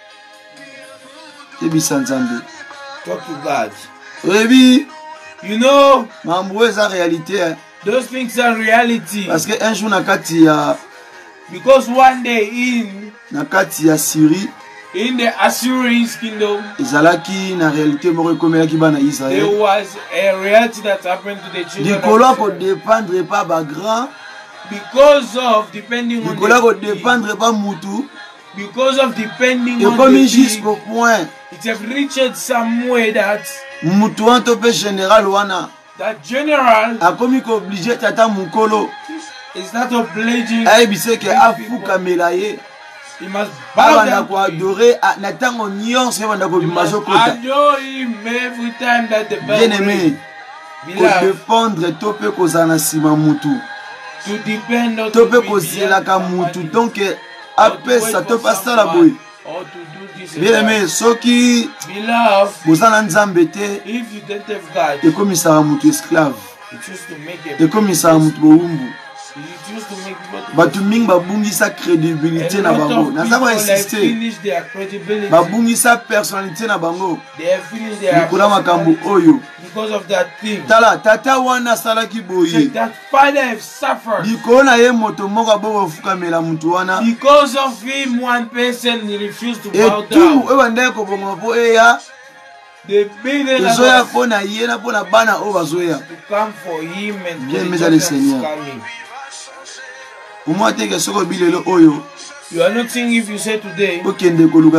Yebisa Nzambe. talk to God. Oyebi You know, mambo eza réalité hein. those things are reality. Parce que un jour na kati ya Because one day ya Syrie in the Assyrian kingdom, ezalaki na réalité moko ekomelaki bana there Israël. was a reality that happened to the children Likolo of ko Israel. dépendre pas ba grand, Because of depending on likolo ko the dépendre pas mutu, Because of depending on the thing, jusqu'au point. It have reached somewhere that mutuan tope général wana. That general a komi ko obligé tata mukolo. Is not obliging. Ay biseke afuka melaye. He must bow down to adorer na tango nyonso banda ko bimazo kota. Adore him every time that the bell rings. Ko dépendre tope ko zana sima mutu. To depend on tope ko zelaka mutu donc apesa tope asala boy. Bien aimé, ceux qui bozana nzambe te ekomisaka mutu esclave ekomisaka mutu bowumbu bato mingi babungisa crédibilité na bango naza koinsiste babungisa personnalité na bango likolo makambo oyo tala tata wana asalaki boye likolo na ye moto moko abokofukamela mutu wana etu oyo bandaki kobongama mpo eya ezoya mpo na ye na mpo na bana oyo bazoya bien aimé dans le Seigneur. Pour moi, tu es bilelo oyo. You are not saying if you say today you go to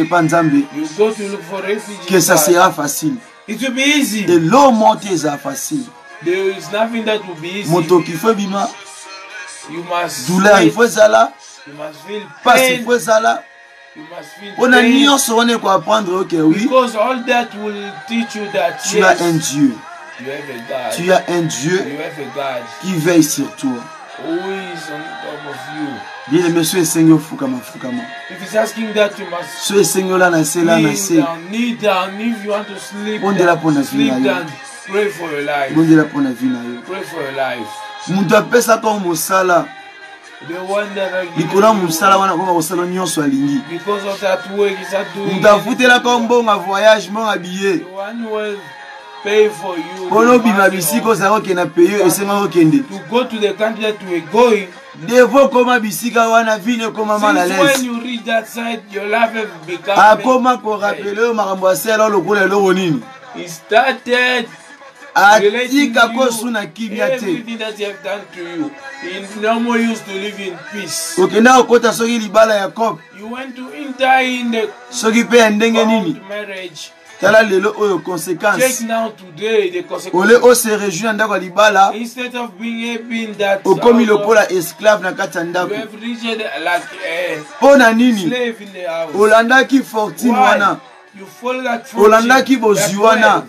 look for refuge, que ça sera facile. It will be easy. Et l'eau montée sera facile. There is nothing that will be easy. Moto qui fait bima. You must douleur il faut ça là. You must feel pain. Il faut ça là. You must feel on a nion on est quoi apprendre ok oui. Because all that will teach you that tu as un Dieu. You have a God. Tu as un Dieu qui veille sur toi. Who is on top of you? Bien aimé, soyez Seigneur fukama. If he's asking that, you must soyez Seigneur là na se. Kneel down. If you want to sleep, sleep down. Pray for your life. Pray for your life. Muntu apesa ko musala. The one that likolo musala wana ko musala nyonso alingi. Because of that work is not doing. Muntu afutela ko mbonga voyage mon habillé. The one will pay for you. Kono bima bisiko za ko na payer esenga ko kende. To go to the country that we are going. Devo koma bisika wana vine koma malalaise. When you reach that side, your life has become. Akoma ko rappeler makambo asela lokolo eloko nini. He started. Atika ko suna kibia te. Everything that he have done to you. He no more used to live in peace. Okenda okota soki libala ya Jacob. You want to enter in the soki pe ndenge nini. Marriage. Tala lelo oyo conséquence. Check now today the consequences. Ole o se réjouir ndako libala. Instead of being happy in that. Okomi lokola esclave na kati ndako. You have reached like pona nini? Slave in the house. Olanda ki fortune wana. You follow that fortune. Olanda ki bozi wana.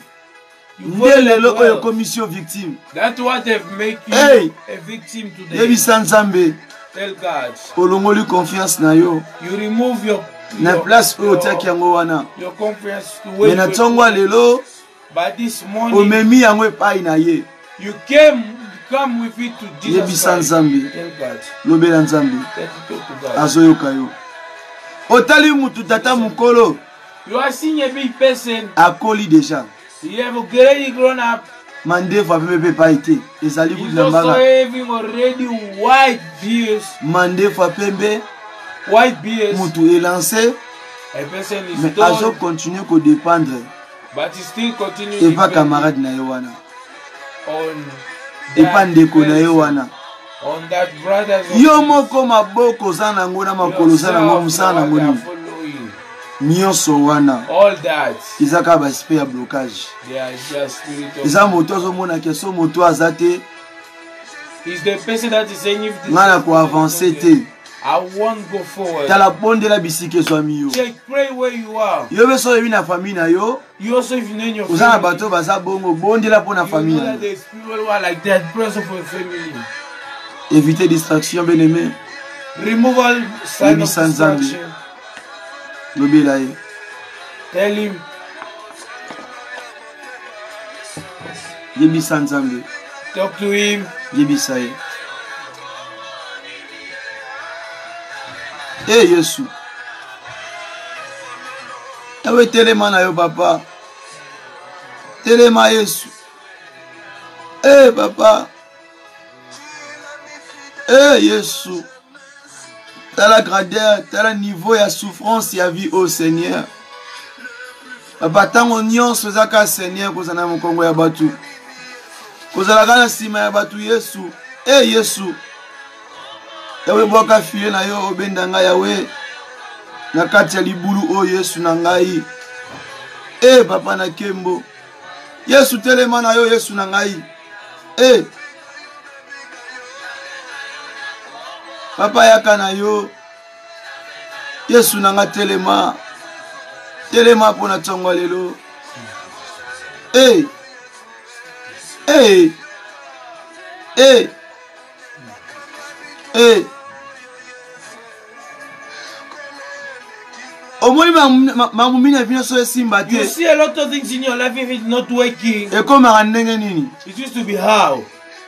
Lelo oyo commission victime. That's what have make you a victim today. Yebi sanzambe. Tell God. Olongoli confiance na yo. You remove your na place oyo taki yango wana. Your confiance to wait. Mena tsongwa lelo. But this morning. Omemi yango epai na ye. You come with it to Jesus. Yebi sanzambe. Tell God. Lobela nzambe. Azoyoka yo. Otali mutu tata mukolo. You are seeing a big person. Akoli déjà. You have already grown up. Mande fa pepe pa été. Ezali ku na mbala. Having already white beards. Mande fa pembe. White beards. Mutu est lancé. A person is mais azo continuer ko dépendre. But he still continue. Et pas camarade na yo wana. On. Et pas ndeko na yo wana. On that brothers. Yo moko maboko zana ngona makolo zana ngomsana ngoni. Nyonso wana. All that. Izaka ba spé ya blocage. They are just spirit of. Iza moto zo mona ke so moto azate. Is the person that is saying if this. Ngala ko avancer te. I won't go forward. Tala bonde la bisike so mi yo. Check, pray where you are. Yo be so yebi na famille na yo. You also if you know your family. Uzana bato baza bongo bonde la pour na famille. You know that there's people who are like that. Pray for your family. Éviter distraction bien aimé. Remove all sign of distraction. Tell him. Yebi sanzambe. Talk to him. Yebi saye. Eh Yesu. Ewe telema na yo papa. Telema Yesu. Eh papa. Eh Yesu. T'as la grandeur, t'as le niveau de souffrance et la vie au Seigneur. Papa, tant on nyonso zaka Seigneur ko sana mokongo ya batu. Ko zala kana sima ya batu Yesu. Eh Yesu. Yawe boka fiye na yo obendanga yawe. na kati ya libulu o Yesu na ngai. Papa na kembo. Yesu telema na yo Yesu na ngai. Papa yaka na yo. Yesu na nga telema. Telema pona tongo lelo. You see a lot of things in your life if it's not working. It used to be how?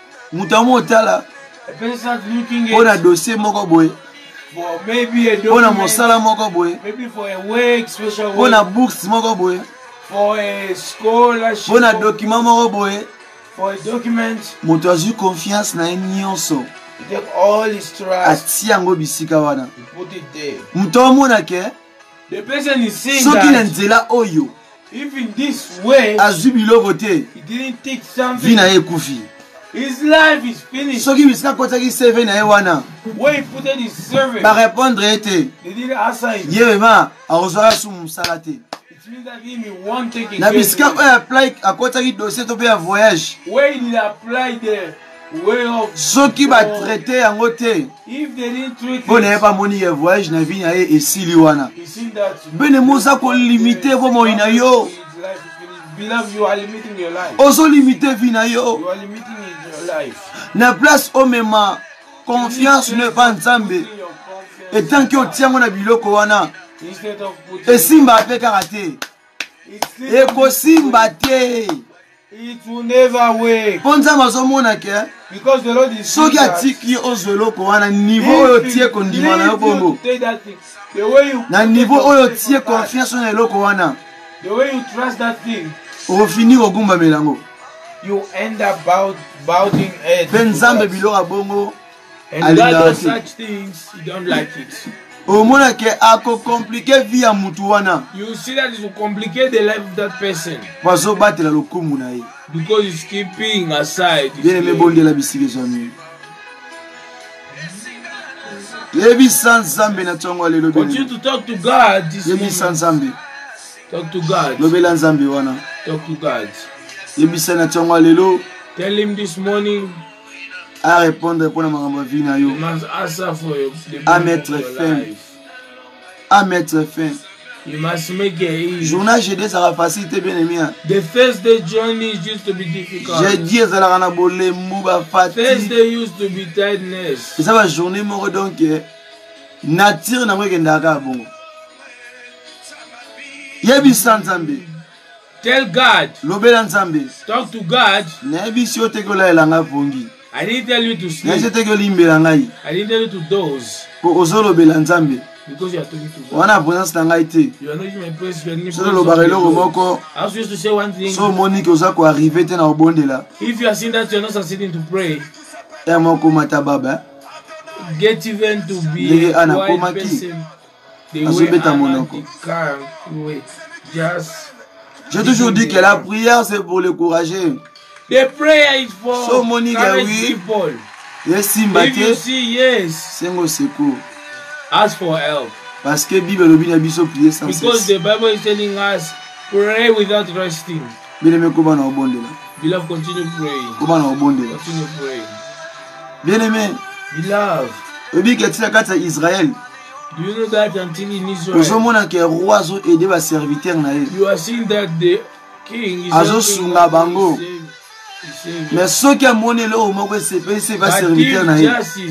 A person looking at for maybe a document, maybe for a work, special work, for a scholarship, for a document. Moto azu confiance na nyonso. You take all his trust. Ati yango bisika wana. You put it there. Moto mona ke the person is saying soki na that nzela oyo if in this way azu biloko te he didn't take something, vina ye kufi. His life is finished. Soki bisika kotaki save na ye wana. Where he put his servant, ba répondre ete. they didn't answer him. Yema arozara su musala te. It means that him he won't take it. Na bisika oyo apply akotaki dossier to be a voyage. Where he did apply the way of soki ba traiter yango te. If they didn't treat it, bona pa moni ye voyage na vie na ye esili wana. he seen that Bene moza ko limiter bo mo ina yo. his life is finished. Beloved, you are limiting your life. Ozo limiter vie na yo. You are limiting your life. Na place o mema confiance ne pas nzambe. Your confidence Et tant que otiango na biloko wana. instead of putting Esimba ape karate. Eko simba te. it will never work. Ponza mazomona ke. Because the Lord is Soki atiki ozoloko wana niveau oyo tie kondima na yo bombo. Na niveau oyo tie confiance na eloko wana. The way you trust that thing, Ofini ogumba melango. you end up bowing head. Benzambe biloko bongo. And God does such things, you don't like it. Omona ke ako compliquer vie ya mutu wana. You see that it will complicate the life of that person. Bazo batela lokumu na ye. Because he's keeping aside. Bien aimé bondela bisike zami. Yebi sans zambe na tongo lelo bene. Continue to talk to God this Yebi sans zambe. Talk to God. Lobela nzambe wana. Talk to God. Yebi sana tongo lelo. Tell him this morning. À répondre pour la vie na yo. You must answer for à mettre fin. À mettre fin. You must make it easy. Journal GD ça va faciliter bien aimé. The first day journey used to be difficult. J'ai dit ça la rana bolé mouba fatigue. First day used to be tiredness. Et ça va journée moko donc nature na mweke ndaka bongo. Yebi sanzambe. Tell God. Lobela nzambe. Talk to God. Nebi si otekola elanga pongi. I didn't tell you to sleep. I didn't tell you to doze. Because you are talking to God. You are not even my praise. I was used to say one thing. So Monique ozako arrivé te na obonde la. If you are seeing that you are not succeeding to pray, get even to be a quiet person. The way just. J'ai toujours dit que la prière c'est pour le courager. The prayer is for so Monique people. Yes, if you see yes, sengo secours. Ask for help. Parce que Bible lobi na biso prier sans cesse. Because the Bible is telling us pray without resting. Bien-aimé koba na obonde la. Beloved, continue praying. Koba na obonde la. Continue praying. Bien-aimé. Beloved. Obi ketila kata Israël. Do you know that until in Israel? Ozomona ke roi zo aider ba serviteur na ye. You are seeing that the king is azosunga bango. Mais ce qui a monné là au moko c'est va serviteur na ye.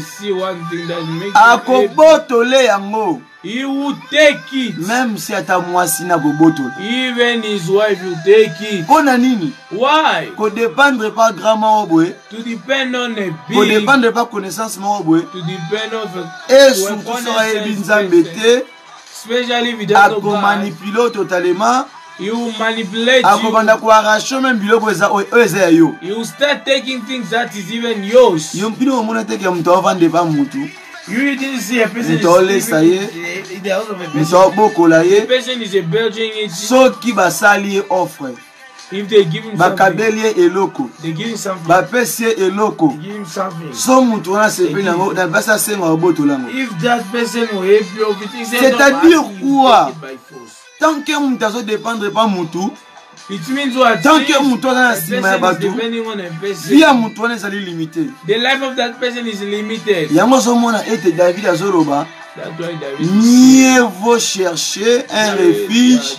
Akobotole yango. He will take it. Même si ata mwasi na bobotole. Even his wife will take it. Pona nini? Why? Ko dépendre pas grand mobwe. To depend on a big. Ko dépendre pas connaissance mobwe. To depend on et surtout ça ebinzambe te. Especially if you don't know God. Manipuler totalement. You will manipulate akobanda ko arracher même biloko eza eza yo. You start taking things that is even yours. Yo mpino omona teke mtu avande ba mutu. You didn't see a person in the house of a person. The person is a Belgian. So qui va salir offre. If they give him bakabelie eloko, they give him something. bapesie eloko, Give him something. so mutu wana sepeli nango na basa senga oboto lango. If that person will help you with it, c'est-à-dire quoi? Tant que mutu azo dépendre pas mutu, it means what? Tant que mutu ana sima ya batu, via mutu wana ezali limité. The life of that person is limited. Yango zo mona ete David azoroba, That's why David mieux vaut chercher un refuge,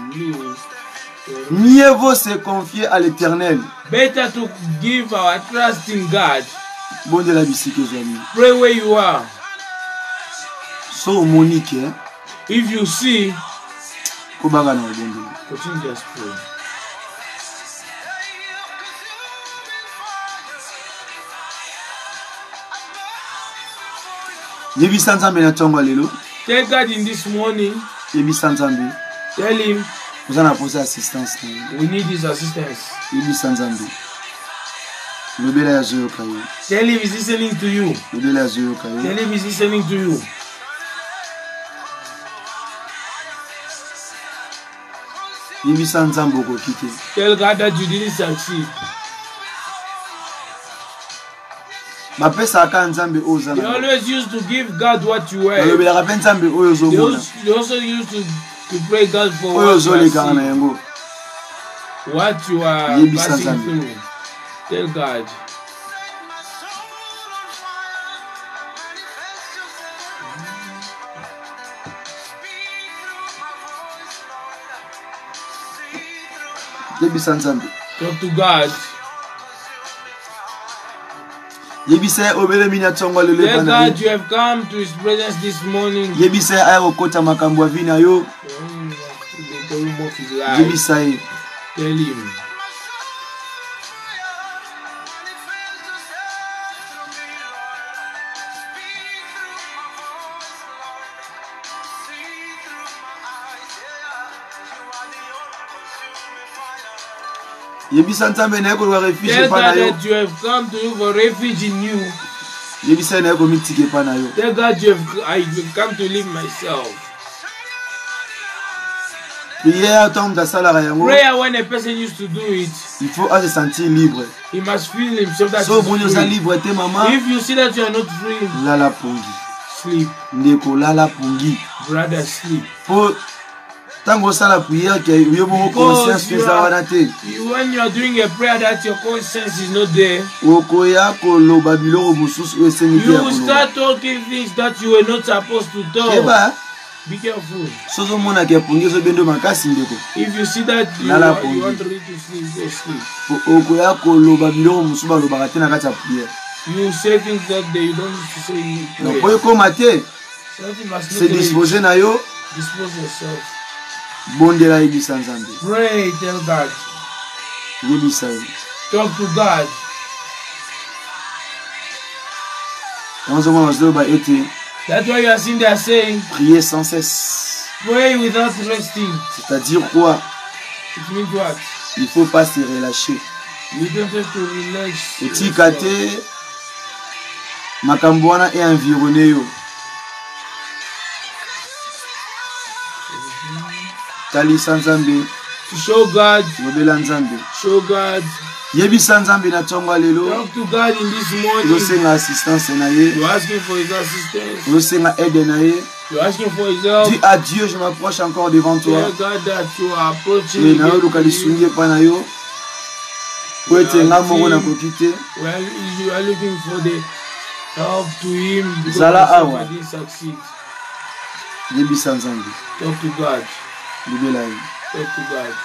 mieux vaut se confier à l'Éternel. Better to give our trust in God. Bon de la bisike zami. Pray where you are. So Monique, If you see, kobaga na obonde. continue just pray. Yebisa Nzambe na tongo lelo. Tell God in this morning. Yebisa Nzambe. Tell him Vous en apportez assistance. we need his assistance. Yebisa Nzambe. Lobela ya zoyo kayo. Tell him he's listening to you. Lobela ya zoyo kayo. Tell him he's listening to you. Yebisa Nzambe okokite. Tell God that you didn't succeed. Bapesaka Nzambe oyo oza They na. always used to give God what you were. Balobelaka mpe Nzambe oyo ozomona. They also used to pray God for Oyo what you are ozolekaka na seeing, yango. what you are Yebisa passing Nzambe. through. Tell God. Yebisa Nzambe. Talk to God. Yebisa obele mina tongo lelo Tell bana. God you have come to his presence this morning. Yebisa aya kokota makambo ya vina yo. The room of his life. Yebisa ye. Tell him. Yebisa Nzambe na yeko refuge Tell pa na God yo. that you have come to you for refuge in you. Yebisa na yeko mitike pa na yo. Tell God I have come to live myself. Prière tant d'asalaka yango. Prayer, when a person used to do it, Il faut se sentir libre. he must feel himself that So he's bon oza free. libre te mama. If you see that you are not free, Lala pungi. sleep. Ndeko lala pungi. Brother, sleep. Po tango osala prière ke yo bongo conscience you pesa are- wana te. When you are doing a prayer that your conscience is not there, Okoya koloba biloko mosusu oyo esengi te you ya will koloba. start talking things that you were not supposed to talk. Keba Be careful. sozo mona ke pungi zo bendo makasi ndeko. If you see that you, Lala are, you pongi. want really to sleep, go sleep. Po okoya koloba biloko mosusu balobaka te na kati ya prière. You say things that they don't need to say in Donc prayer. po ekoma te Something must se not reach. dispose na yo Dispose yourself. bondela yebisa Nzambe. Pray, tell God. Yebisa ye. Talk to God. Yango zomona bazoloba ete That's why you are seeing they are saying, prier sans cesse. pray without resting. C'est-à-dire quoi? It means what? Il faut pas se relâcher. You don't have to relax. Otika te makambo wana e environné yo. Talisa Nzambe, To show God, lobela Nzambe. show God. Yebisa Nzambe na tongo lelo. Talk to God in this morning. Ozosenga assistance na ye. You're asking for his assistance. Ozosenga aide na ye. You're asking for his help. Dis à Dieu, je m'approche encore devant toi. Tell God that you are approaching Et na yo him. luka lisungi epa na yo. Po ete nga moko nakoki te. Well, you are looking for the help to him because Zala yourself awa. I didn't succeed. Yebisa Nzambe, Talk to God. lobela ye. Talk to God.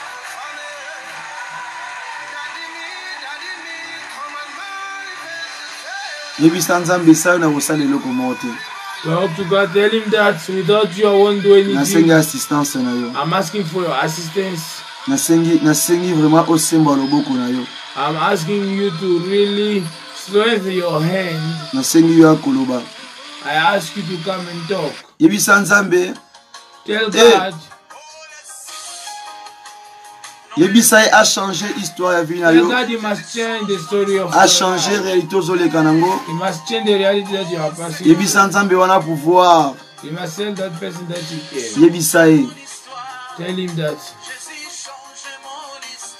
Yebisa Nzambe sa yo na kosala eloko moko te. Talk to God. Tell him that without you I won't do anything. Nasengi assistance na yo. I'm asking for your assistance. Nasengi vraiment osemba loboko na yo. I'm asking you to really strengthen your hand. Nasengi yo akoloba. I ask you to come and talk. Yebisa Nzambe, Tell God. yebisa ye a changé histoire ya vie na Tell yo. God you must change the story of A your changé life. réalité ozoleka nango. You must change the reality that you are passing. Yebisa Nzambe wana pouvoir. You must tell that person that you care. Yebisa ye. Tell him that.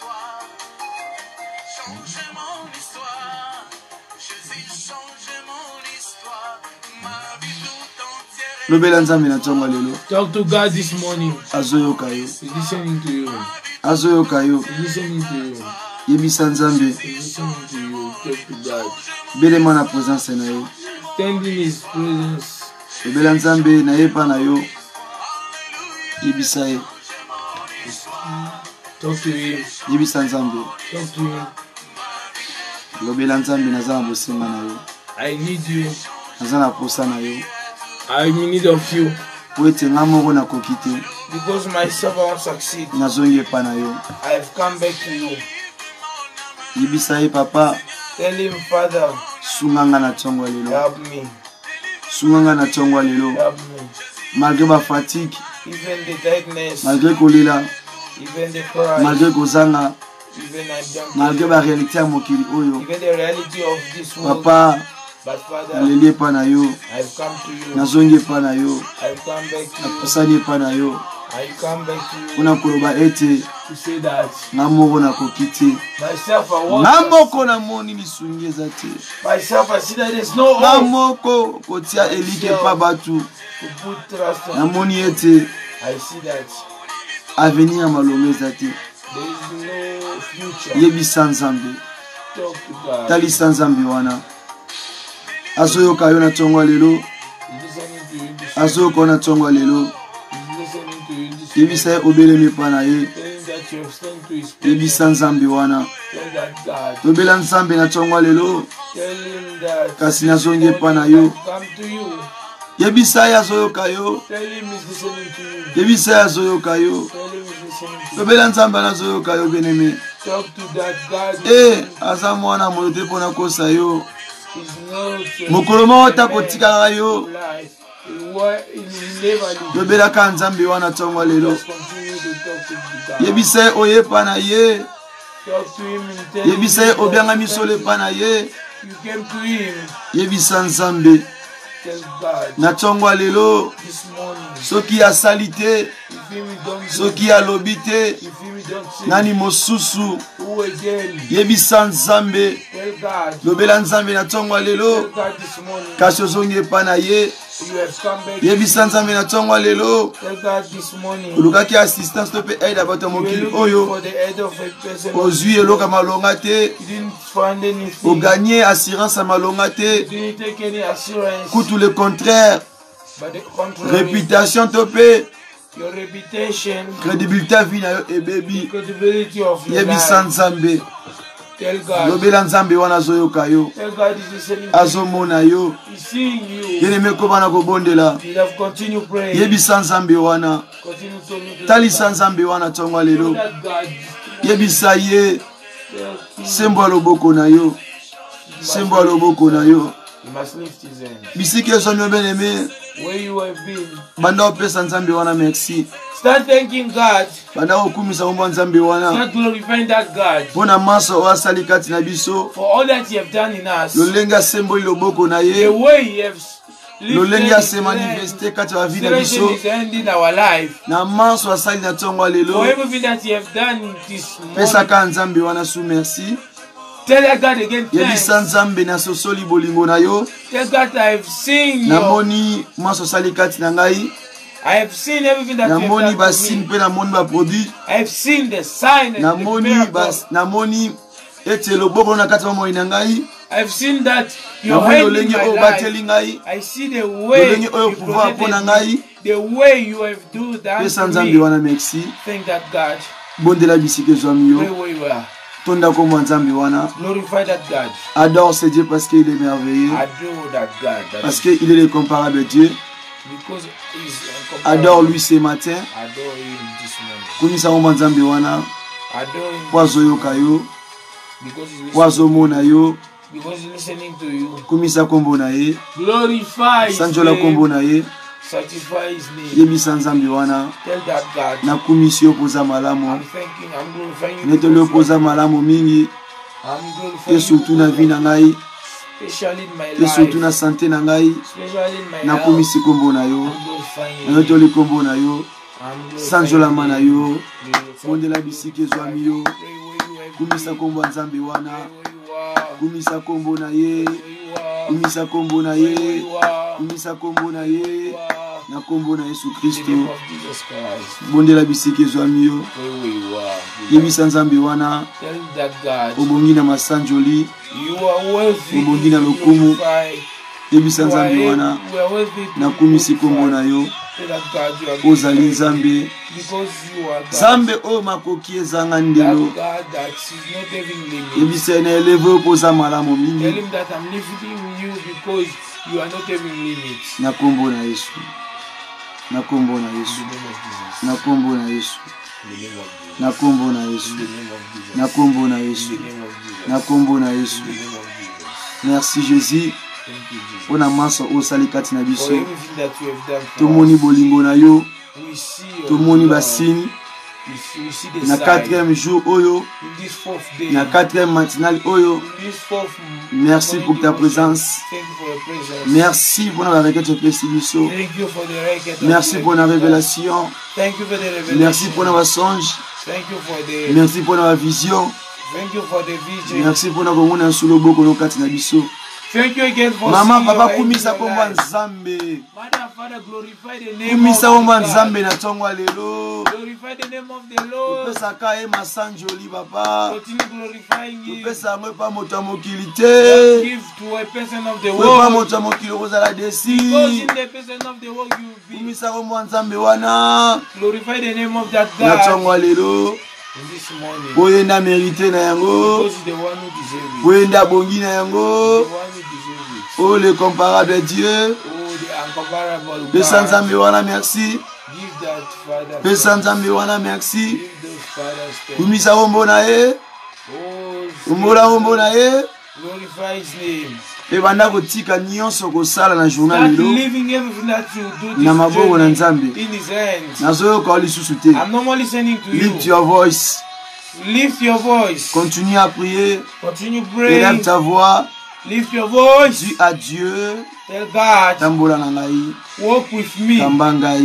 Lobela nzambe na tonga lelo. Talk to God this morning. Azoyoka yo. He's listening to you. Azoyoka yo. He's listening to you. Yebisa nzambe. He's listening to you. Talk to God. Belema na présence na yo. Stand in His presence. Lobela nzambe na yepa na yo. Yebisa ye. Talk to Him. Yebisa nzambe. Talk to Him. Lobela nzambe naza na bosenga na yo. I need you. Naza na posa na yo. I'm in need of you. Po ete nga moko nakoki te. Because myself I won't succeed. Nazongi epa na yo. I have come back to you. Yebisa ye papa. Tell Him, Father, Sunganga na tongo lelo. help me. Sunganga na tongo lelo. Help me. Malgré ma fatigue, Even the darkness, malgré kolela, even the cry, malgré kozanga, even I don't malgré la réalité ya mokili oyo. even the reality of this world. Papa, But Father, naleli epa na yo. I've come to you. Nazongi epa na yo. I've come back to you. Napusani epa na yo. I come back to you Pona koloba ete to say that nga moko nakoki te. myself I Nga want moko namoni lisungi eza te. myself I see that there's no Nga hope moko kotia elike pa batu. to put trust on. Namoni ete I see that avenir ya malonga eza te. there is no future. Yebisa nzambe. Talk to God. Talisa nzambe wana. Azoyoka yo na tongo lelo. He's listening to you. Azoyoka na tongo lelo. He's listening to you. Yebisa ye obelemi epa na ye. Tell him that you have sent to His presence. Yebisa nzambe wana. Tell that God. Tobela nzambe na tongo lelo. Tell Him that Kasi nazongi epa na yo. come to you. Yebisa ye azoyoka yo. Tell Him He's listening to you. Yebisa ye azoyoka yo. Tell Him He's listening to you. Tobela nzambe nazoyoka yo beneme. Talk to that God. Aza mwana moyo te mpona kosa yo. He's not Mokolo moko takotikaka yo. life. He never leave. Tobelaka nzambe wana tongo lelo. Just continue to talk to God. Yebisa ye oyepa na ye. Talk to Him and tell Him Yebisa ye that obianga misolo epa na ye. you came to Him. Yebisa nzambe Tell God na tongo lelo. this morning. Soki asali te, If Him don't do, soki alobi te, if Him don't say, nani mosusu. who again? Yebisa nzambe. Tell God. Lobela nzambe na tongo Tell lelo. God this morning. Kasi ozongi epa na ye. You have come back. Yebisa nzambe na tongo lelo. Tell God this morning. Olukaki assistance to pe aide bato You were mokili looking oyo. for the head of a person. Ozwi eloka malonga te. You didn't find anything. Oganye assurance ya malonga te. You didn't take any assurance. Kutu le contraire. But the contrary, Réputation to pe. your reputation, Crédibilité ya vie na yo the ebebi. credibility of your Yebisa life. nzambe. Tell God. Lobela nzambe wana azoyoka yo. Tell God is listening to you. Azomona yo. He's seeing you. Yeneme kobana kobondela. You have continue praying. Yebisa nzambe wana. Continue to look Talisa nzambe wana tongo lelo. that God. Yebisa ye. Tell him Sembo loboko na yo. Sembo loboko na yo. he must lift his hands. Bisiki ezomi obeneme. Where you have been. Banda opesa nzambe wana merci. Start thanking God. Banda okumisa omba nzambe wana. Start glorifying that God Pona maso oyo asali kati na biso. for all that He have done in us. Lolenge asemboli loboko na The ye. way He has Lolenge lifted His ase manifeste kati ya bavi na hand, biso. His hand in our life. Na maso asali na tongo For lelo. everything that He have done this morning. Pesaka nzambe wana su merci. Tell that God again Yebisa thanks. nzambe na sosoli bolingo na yo. Tell God I have seen your, Namoni maso asali kati na ngai. I have seen everything that you have Namoni done for basine me. pe namoni ba produit. I have seen the sign and the miracle. Namoni ete loboko na kati mamoi na ngai. I have seen that your Namoni hand in lolenge my oyo life. bateli ngai. I see the way Lolenge oyo you pouvoir protected pona me. ngai. The way you have do that Pesa to nzambe me. wana merci. Thank that God. Bondela bisike zwami Where yo. where you are. Tonda kombo nzambe wana. Glorify that God. Adore ce Dieu parce qu'il est merveilleux. Adore that God. Parce qu'il est l'incomparable Dieu. Because He's incomparable. Adore lui ce matin. Adore Him this morning. Kumisa kombo nzambe wana. Adore Him. Po yoka yo. Because He's Po listening. mona yo. Because He's listening to you. Kumisa kombo na ye. Glorify His Sanjola kombo name. na ye. Sanctify His name. Yebisa nzambe wana. Tell that God. Na kumisi opoza malamu. I'm thanking. I'm glorifying you. Netoli opoza malamu mingi. I'm glorifying Et surtout na vie na ngai. especially in my Et life. surtout na santé na ngai. Especially in my Na health. kumisi kombo na yo. I'm glorifying you. Netoli kombo na yo. I'm glorifying Sanjola mana yo. you. Bondela bisike zwami yo. Pray where you have Kumisa been. kombo nzambe wana. Pray where you are. kumisa kombo na ye, kumisa kombo na ye, kumisa kombo na ye, na kombo na Yesu Kristo. Bondela bisike zwami yo, yebisa nzambe wana, obongi na masanjoli, obongi na lokumu, yebisa nzambe wana, na kumisi kombo na yo, ozali nzambe, nzambe o makoki ezanga ndelo, yebisa na eleve opoza malamu mingi, na kombo na Yesu. Na kombo na Yesu, na kombo na Yesu, na kombo na Yesu, na kombo na Yesu, na kombo na Yesu. Merci Jésus. On a maso o salikati na biso. Tomoni bolingo na yo. Tomoni basini. Na 4e jour oyo, na 4e matinale oyo. Merci pour ta présence. Merci pour la requête de merci pour la révélation. Merci pour la songe. Merci pour la vision. Merci pour la communion sur le boko no katina biso. Thank you again for Mama, Papa, kumisa komba nzambe. Kumisa komba nzambe na tongwa lelo. Glorify the name of the Lord. Pesa ka e masanjoli papa. Continue glorifying Him. Pesa ngwe pa moto mokilite. Give to a person of the world. Pa moto mokili kozala desi. Because in the person of the world you be. Kumisa komba nzambe wana. Glorify the name of that God. Na tongwa lelo. In this morning. Boyenda mérité na yango. Because the one who deserves it. Boyenda bongi na yango. Oh, le comparable Dieu. Oh, the incomparable God. Pesa nzambe wana merci. Give that Father. Pesa nzambe wana merci. Give those fathers thanks. Kumisa ombo na ye. Oh, Umbola ombo na ye. glorify His name. Ebanda kotika nyonso kosala na journal lelo. Living everything that you do this Na maboko na nzambe. in His hands. Nazoyoka lisusu te. I'm not more listening to you. Lift your voice. Lift your voice. Continue à prier. Continue praying. Élève ta voix. Lift your voice. Dis à Dieu. Tell God. Tambola na ngai. Walk with me. Tamba ngai.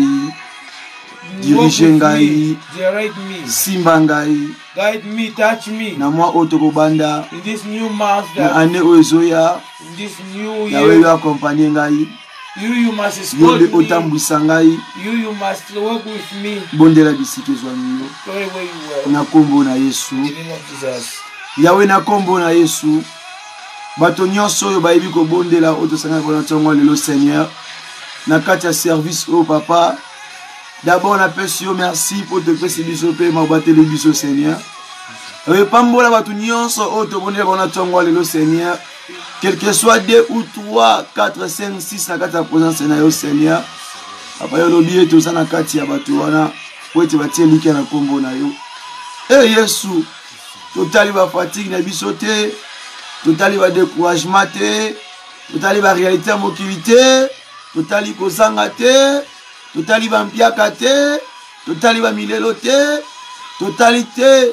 Dirige ngai. Direct me. Simba ngai. Guide me. Touch me. Na mwa otoko banda. In this new month. Na ane oezoya. In this new Na year. wewe accompagner ngai. You must escort Yobe me. otambwisa ngai. You must work with me. Bondela bisike zwami yo. Go where you were. Na kombo na Yesu. In the name of Jesus. Yawe na kombo na Yesu. Bato nyonso oyo bayebi kobondela otosanga bona tongo lelo Seigneur. Na kati ya service o papa. D'abord na pesi yo merci pour te pesi biso pe mabateli biso Seigneur. Pambola bato nyonso oyo tobondela bona tongo lelo Seigneur. Quel que soit 2 ou 3, 4, 5, 6 na kati ya présence na yo Seigneur. Papa yo lobi toza na kati ya bato wana po ete batie like na kombo na yo. Yesu, totali ba fatigue na biso te. Totali ba découragement te, totali ba réalité mokili te, totali kozanga te, totali ba mpiaka te, totali ba milelo te, totalité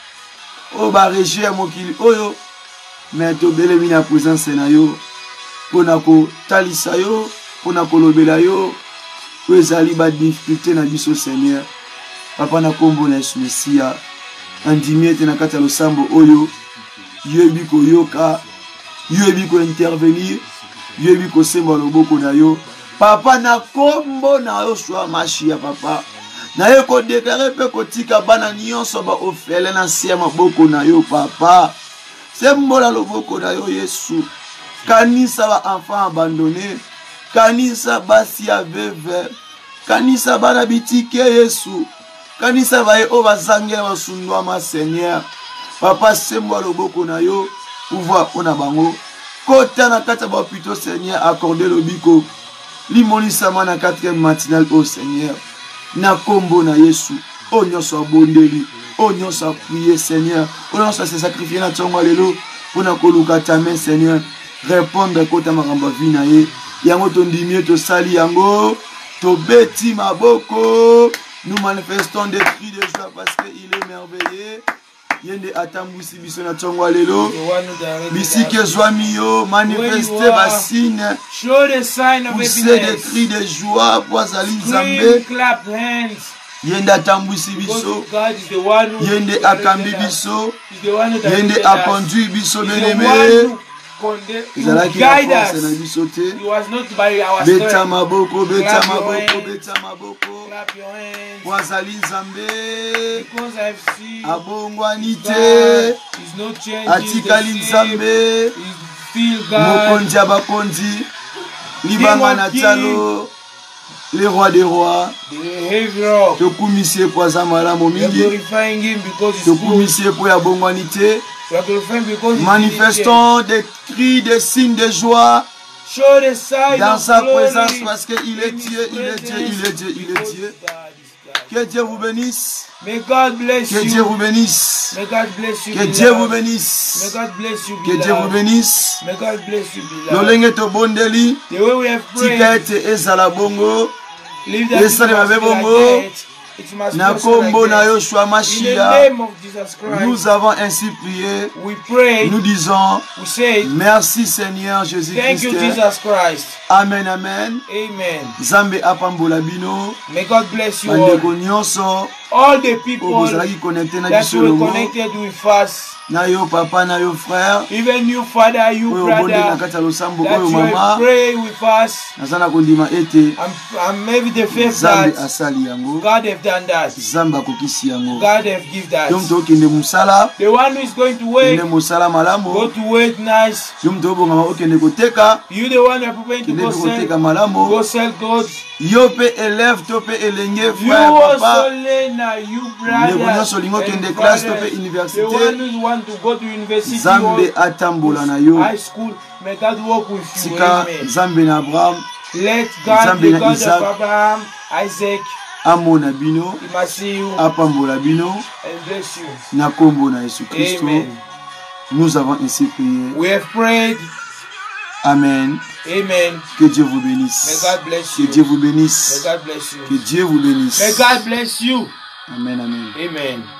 o ba régie mokili oyo, mais to belemi na présence na yo, pona ko talisa yo, pona ko lobela yo, po ezali ba difficulté na biso Seigneur. Papa na kombo na Yesu Mesia, andimi ete na kati ya losambo oyo. Yebi ko yoka, yebi ko intervenir, yebi ko semba loboko na yo. Papa na kombo na yo swa mashi ya papa. Na ye ko déclarer pe ko tika bana nyonso ba ofele na sia maboko na yo papa. Sembola loboko na yo Yesu. Kanisa ba enfant abandonné, kanisa basi ya veve, kanisa bana bitike Yesu. Kanisa ba e o bazangela basundwa ma Seigneur. Papa sembo loboko na yo pouvoir ona bango kota na kata ba plutôt Seigneur accorder le biko limonisa na 4e matinale au Seigneur na kombo na Yesu o nyonso abondeli o nyonso prier Seigneur o nyonso se sacrifier na tongo lelo pona koluka ta main Seigneur répondre kota makamba vi na ye yango to ndimie to sali yango to beti maboko nous manifestons des cris de joie parce que il est merveilleux. Yende atambusi biso na tongo lelo bisike zwami yo manifester basine show the sign of pousser des cris de joie pour azali nzambe clap hands Yende atambwisi biso. Yende akambi biso. Yende a conduit biso bien-aimé. Ezalaki na force na biso te. Beta maboko, beta maboko, beta maboko. Po azali Nzambe. Abongwani te. Atikali Nzambe. Mokonzi ya bakonzi. Libanga na talo. Le roi des rois. Tokumisie po aza malamu mingi. Tokumisie po ya bongwani te. Manifestons des cris, des signes de joie dans sa présence parce qu'il est Dieu, il est Dieu, il est Dieu, il est Dieu. Que Dieu vous bénisse. Que Dieu vous bénisse. Que Dieu vous bénisse. Que Dieu vous bénisse. Lolenge to bondeli. Tika ete ezala bongo. Esale mabe bongo. Na kombo na Yoshua Mashiach, nous avons ainsi prié. Nous disons merci Seigneur Jésus-Christ. Amen, amen. Zambe apambola bino. May God bless you all. All the people that were connected with us. Na yo papa, na yo frère. Even you father, you brother, that you will pray with us. I'm maybe the faith that God have done that. God have given that. The one who is going to wait, go to wait nice. You the one who are preparing to go sell goods. You also learn, you brother, the one who want to go to university or high school, may God walk with you. Amen. Let God, the God of Abraham, Isaac, Amona bino, apambola bino, and bless you. Na kombo na Yesu Christ. Nous avons ainsi prié. We have prayed. Amen. Amen. Que Dieu vous bénisse. May God bless you. Que Dieu vous bénisse. May God bless you. Que Dieu vous bénisse. May God bless you. Amen, amen. Amen.